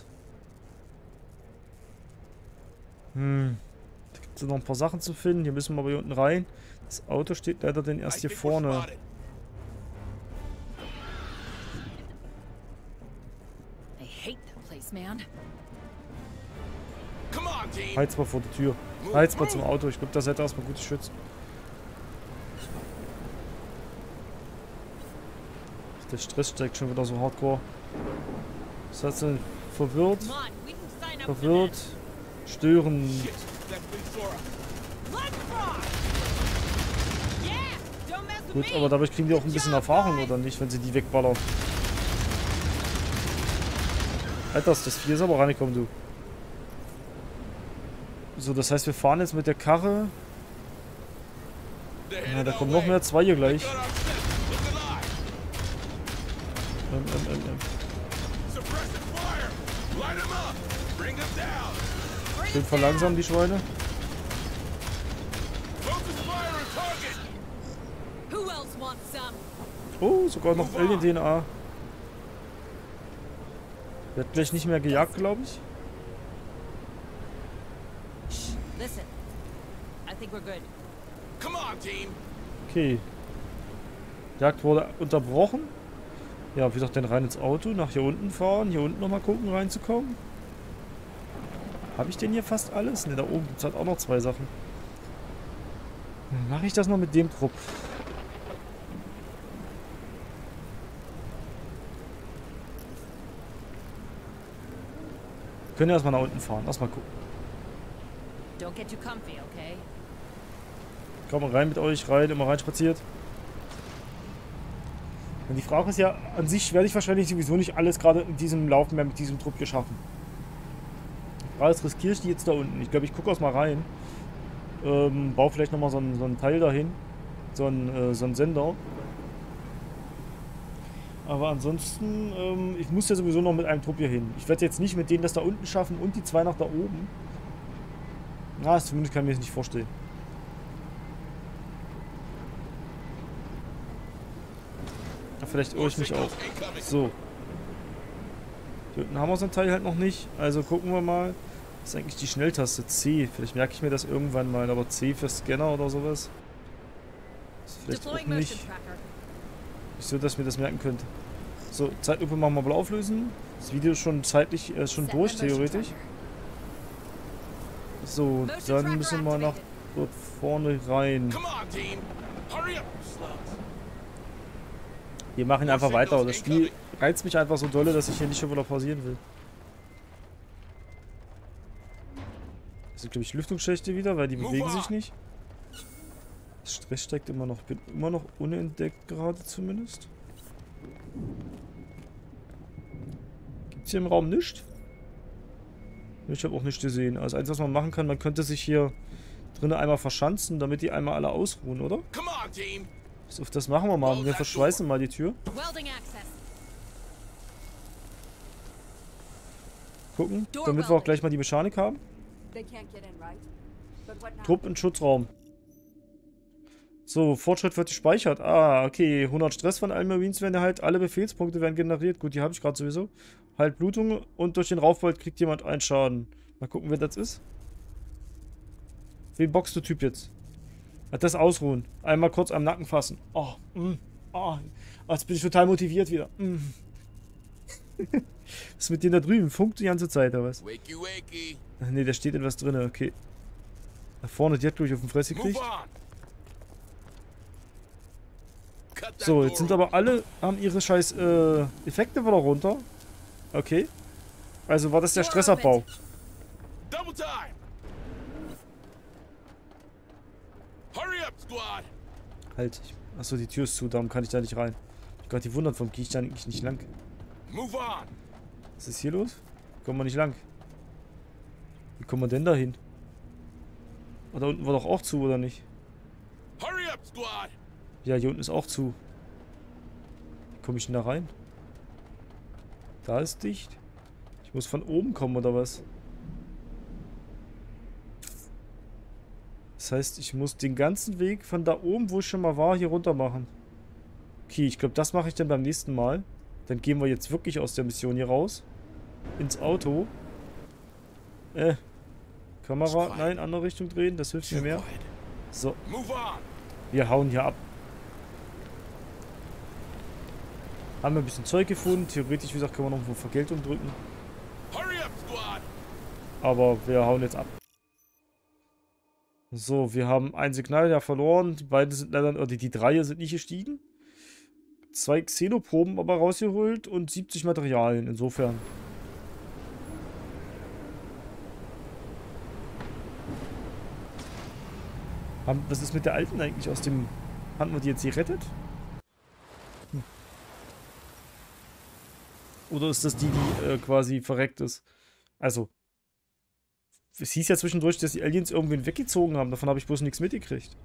Hm. Da gibt es noch ein paar Sachen zu finden. Hier müssen wir aber hier unten rein. Das Auto steht leider denn erst hier vorne. Heiz mal vor der Tür. Heiz mal zum Auto. Ich glaube, das hätte erstmal gut geschützt. Der Stress steigt schon wieder so hardcore. Was heißt denn? Verwirrt. Verwirrt. Stören. Gut, aber dadurch kriegen die auch ein bisschen Erfahrung, oder nicht, wenn sie die wegballern. Alter, das Vieh ist aber reingekommen, du. So, das heißt, wir fahren jetzt mit der Karre. Ja, da kommen noch mehr. Zwei hier gleich. Ähm, ähm, ähm, ähm. Schön verlangsamen die Schweine. Oh, sogar noch Alien-D N A. Wird gleich nicht mehr gejagt, glaube ich. Okay. Jagd wurde unterbrochen. Ja, wie gesagt, dann rein ins Auto, nach hier unten fahren, hier unten nochmal gucken, reinzukommen. Habe ich denn hier fast alles? Ne, da oben gibt es halt auch noch zwei Sachen. Mache ich das noch mit dem Trupp? Wir können erstmal nach unten fahren, erstmal gucken. Komm mal rein mit euch, rein, immer rein spaziert. Und die Frage ist ja, an sich werde ich wahrscheinlich sowieso nicht alles gerade in diesem Lauf mehr mit diesem Trupp hier schaffen. Die Frage ist, riskiere ich die jetzt da unten? Ich glaube, ich gucke auch mal rein. Ähm, baue vielleicht nochmal so, so ein Teil dahin. So ein, äh, so ein Sender. Aber ansonsten, ähm, ich muss ja sowieso noch mit einem Trupp hier hin. Ich werde jetzt nicht mit denen das da unten schaffen und die zwei nach da oben. Na, zumindest kann ich mir das nicht vorstellen. Vielleicht irre ich mich auch. So. Hier unten haben wir so ein Teil halt noch nicht. Also gucken wir mal. Das ist eigentlich die Schnelltaste C. Vielleicht merke ich mir das irgendwann mal. Aber C für Scanner oder sowas. Das ist vielleicht auch nicht. Nicht so, dass ich mir das merken könnte. So, Zeitlupe machen wir mal auflösen. Das Video ist schon zeitlich äh, schon durch, theoretisch. So, dann müssen wir nach dort vorne rein. Wir machen einfach weiter. Das Spiel reizt mich einfach so dolle, dass ich hier nicht schon wieder pausieren will. Das sind, glaube ich, Lüftungsschächte wieder, weil die bewegen sich nicht. Das Stress steckt immer noch. Ich bin immer noch unentdeckt gerade zumindest. Gibt es hier im Raum nichts? Ich habe auch nichts gesehen. Also eins, was man machen kann, man könnte sich hier drinnen einmal verschanzen, damit die einmal alle ausruhen, oder? So, das machen wir mal. Wir verschweißen mal die Tür. Gucken, damit wir auch gleich mal die Mechanik haben. Trupp in Schutzraum. So, Fortschritt wird gespeichert. Ah, okay. hundert Stress von allen Marines werden halt. Alle Befehlspunkte werden generiert. Gut, die habe ich gerade sowieso. Halt Blutung und durch den Raufbold kriegt jemand einen Schaden. Mal gucken, wer das ist. Wen boxt du Typ jetzt? Hat das ausruhen. Einmal kurz am Nacken fassen. Oh, mm, oh. Jetzt bin ich total motiviert wieder. Mm. Was ist mit dem da drüben? Funkt die ganze Zeit, oder was? Wakey, wakey. Ach nee, da steht etwas drin, okay. Da vorne, die hat, glaube ich, auf den Fresse gekriegt. So, jetzt sind aber alle, haben ihre scheiß äh, Effekte wieder runter. Okay. Also war das der Stressabbau. Halt. Achso, die Tür ist zu, darum kann ich da nicht rein. Ich Gott, die wundert, warum gehe ich da eigentlich nicht lang? Was ist hier los? Kommen wir nicht lang. Wie kommen wir denn da hin? Oh, da unten war doch auch zu, oder nicht? Ja, hier unten ist auch zu. Wie komme ich denn da rein? Da ist dicht. Ich muss von oben kommen, oder was? Das heißt, ich muss den ganzen Weg von da oben, wo ich schon mal war, hier runter machen. Okay, ich glaube, das mache ich dann beim nächsten Mal. Dann gehen wir jetzt wirklich aus der Mission hier raus. Ins Auto. Äh. Kamera, nein, andere Richtung drehen, das hilft mir mehr. So. Wir hauen hier ab. Haben wir ein bisschen Zeug gefunden. Theoretisch, wie gesagt, können wir noch eine Vergeltung drücken. Aber wir hauen jetzt ab. So, wir haben ein Signal ja verloren. Die beiden sind leider, oder die, die drei sind nicht gestiegen. Zwei Xenoproben aber rausgeholt und siebzig Materialien. Insofern. Haben, was ist mit der alten eigentlich aus dem... Hatten wir die jetzt gerettet? Hm. Oder ist das die, die äh, quasi verreckt ist? Also... Es hieß ja zwischendurch, dass die Aliens irgendwen weggezogen haben. Davon habe ich bloß nichts mitgekriegt.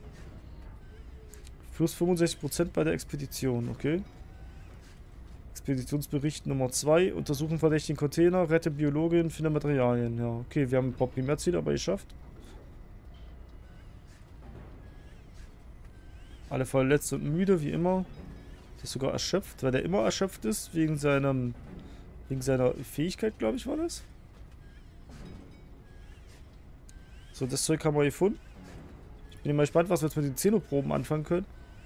Plus fünfundsechzig Prozent bei der Expedition, okay. Expeditionsbericht Nummer zwei. Untersuchen verdächtigen Container, rette Biologin, finde Materialien. Ja, okay, wir haben ein paar Primärziele aber geschafft. Alle verletzt und müde, wie immer. Der ist sogar erschöpft, weil der immer erschöpft ist, wegen seinem, wegen seiner Fähigkeit, glaube ich, war das. So, das Zeug haben wir gefunden. Ich bin mal gespannt, was wir jetzt mit den Xenoproben anfangen können.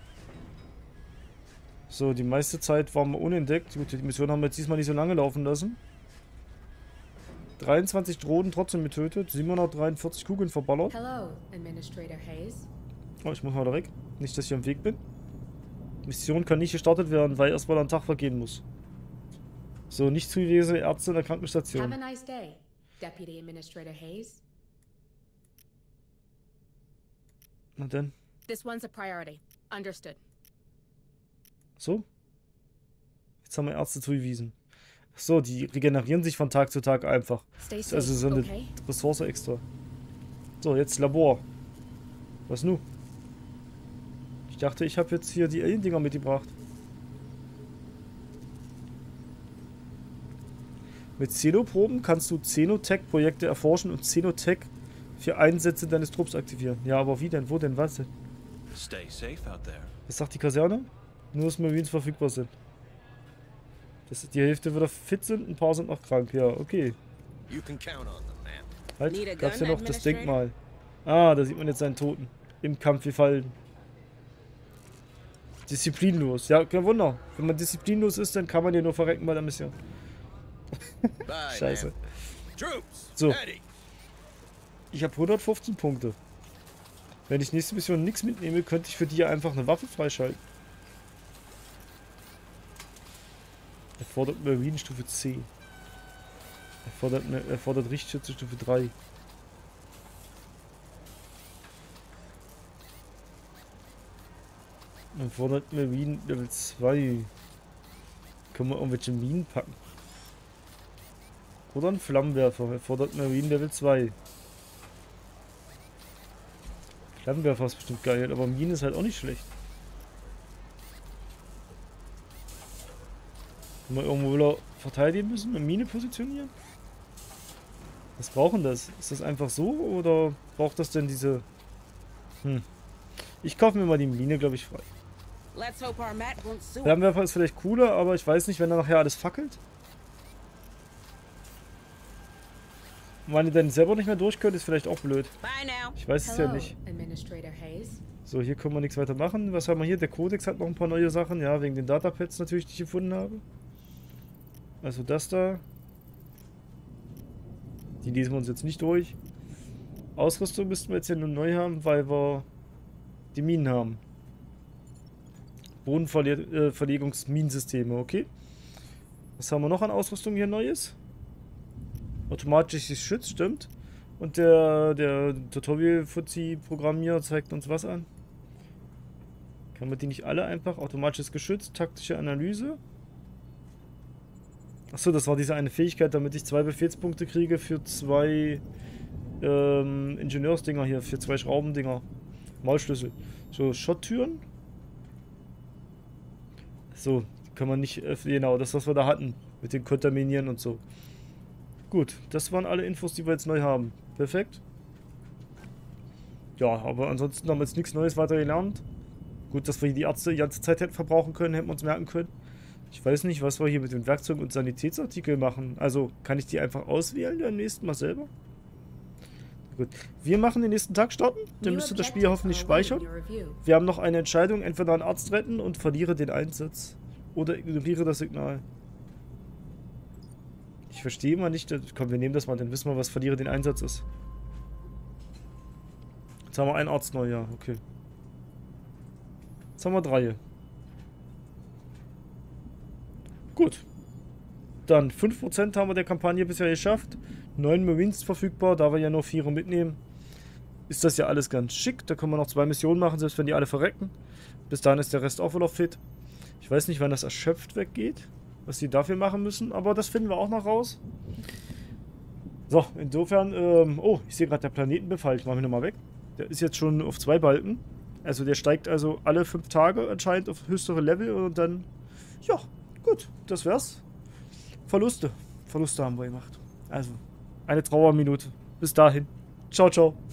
So, die meiste Zeit waren wir unentdeckt. Gut, die Mission haben wir jetzt diesmal nicht so lange laufen lassen. dreiundzwanzig Drohnen trotzdem getötet. siebenhundertdreiundvierzig Kugeln verballert. Hello, Administrator Hayes. Oh, ich muss mal da weg. Nicht, dass ich am Weg bin. Mission kann nicht gestartet werden, weil erstmal ein Tag vergehen muss. So, nicht zugewiesene Ärzte in der Krankenstation. Have a nice day, Deputy Administrator Hayes. Na denn. This one's a priority. Understood. So. Jetzt haben wir Ärzte zugewiesen. So, die regenerieren sich von Tag zu Tag einfach. Das ist also so eine okay. Ressource extra. So, jetzt Labor. Was nu? Ich dachte, ich habe jetzt hier die Alien-Dinger mitgebracht. Mit Xenoproben kannst du Xenotech-Projekte erforschen und Xenotech für Einsätze deines Trupps aktivieren. Ja, aber wie denn? Wo denn? Was denn? Stay safe out there. Was sagt die Kaserne? Nur, dass Marines verfügbar sind. Dass die Hälfte wieder fit sind, ein paar sind noch krank. Ja, okay. You can count on them, man. Halt, gab's ja noch das Denkmal. Ah, da sieht man jetzt seinen Toten. Im Kampf gefallen. Disziplinlos. Ja, kein Wunder. Wenn man disziplinlos ist, dann kann man ja nur verrecken bei der Mission. Scheiße. So. Ich habe hundertfünfzehn Punkte. Wenn ich nächste Mission nichts mitnehme, könnte ich für die einfach eine Waffe freischalten. Erfordert Marine Stufe C. Erfordert, eine, erfordert Richtschütze Stufe drei. Erfordert Marine Level zwei. Können wir irgendwelche Minen packen? Oder ein Flammenwerfer. Erfordert Marine Level zwei. Flammenwerfer ist bestimmt geil, aber Minen ist halt auch nicht schlecht. Wenn wir irgendwo wieder verteidigen müssen, eine Mine positionieren? Was brauchen das? Ist das einfach so oder braucht das denn diese... Hm. Ich kaufe mir mal die Mine, glaube ich, frei. Flammenwerfer ist vielleicht cooler, aber ich weiß nicht, wenn da nachher alles fackelt. Wenn ihr dann selber nicht mehr durch könnt, ist vielleicht auch blöd. Ich weiß es ja nicht. So, hier können wir nichts weiter machen. Was haben wir hier? Der Codex hat noch ein paar neue Sachen. Ja, wegen den Datapads natürlich, die ich gefunden habe. Also das da. Die lesen wir uns jetzt nicht durch. Ausrüstung müssten wir jetzt hier nur neu haben, weil wir die Minen haben. Bodenverlegungsminensysteme, okay. Was haben wir noch an Ausrüstung hier Neues? Automatisches Schütz, stimmt. Und der, der Tutorial-Fuzzi-Programm hier zeigt uns was an. Kann man die nicht alle einfach? Automatisches Geschütz, taktische Analyse. Achso, das war diese eine Fähigkeit, damit ich zwei Befehlspunkte kriege für zwei ähm, Ingenieursdinger hier, für zwei Schraubendinger. Maulschlüssel. So, Schotttüren. So, kann man nicht, äh, genau, das was wir da hatten. Mit den Kontaminieren und so. Gut, das waren alle Infos, die wir jetzt neu haben. Perfekt. Ja, aber ansonsten haben wir jetzt nichts Neues weiter gelernt. Gut, dass wir die Ärzte die ganze Zeit hätten verbrauchen können, hätten wir uns merken können. Ich weiß nicht, was wir hier mit den Werkzeugen und Sanitätsartikeln machen. Also, kann ich die einfach auswählen beim nächsten Mal selber? Gut. Wir machen den nächsten Tag starten. Dann müsste das Spiel hoffentlich speichern. Wir haben noch eine Entscheidung. Entweder einen Arzt retten und verliere den Einsatz. Oder ignoriere das Signal. Ich verstehe mal nicht. Komm, wir nehmen das mal. Dann wissen wir, was verliere den Einsatz ist. Jetzt haben wir einen Arzt neu. Ja, okay. Jetzt haben wir drei. Gut. Dann fünf Prozent haben wir der Kampagne bisher geschafft. neun Marines verfügbar, da wir ja nur vier mitnehmen. Ist das ja alles ganz schick. Da können wir noch zwei Missionen machen, selbst wenn die alle verrecken. Bis dahin ist der Rest auch wieder fit. Ich weiß nicht, wann das erschöpft weggeht. Was die dafür machen müssen, aber das finden wir auch noch raus. So, insofern, ähm, oh, ich sehe gerade der Planetenbefall. Ich mache mich nochmal weg. Der ist jetzt schon auf zwei Balken. Also der steigt also alle fünf Tage anscheinend auf höchstere Level und dann, ja, gut, das wär's. Verluste. Verluste haben wir gemacht. Also, eine Trauerminute. Bis dahin. Ciao, ciao.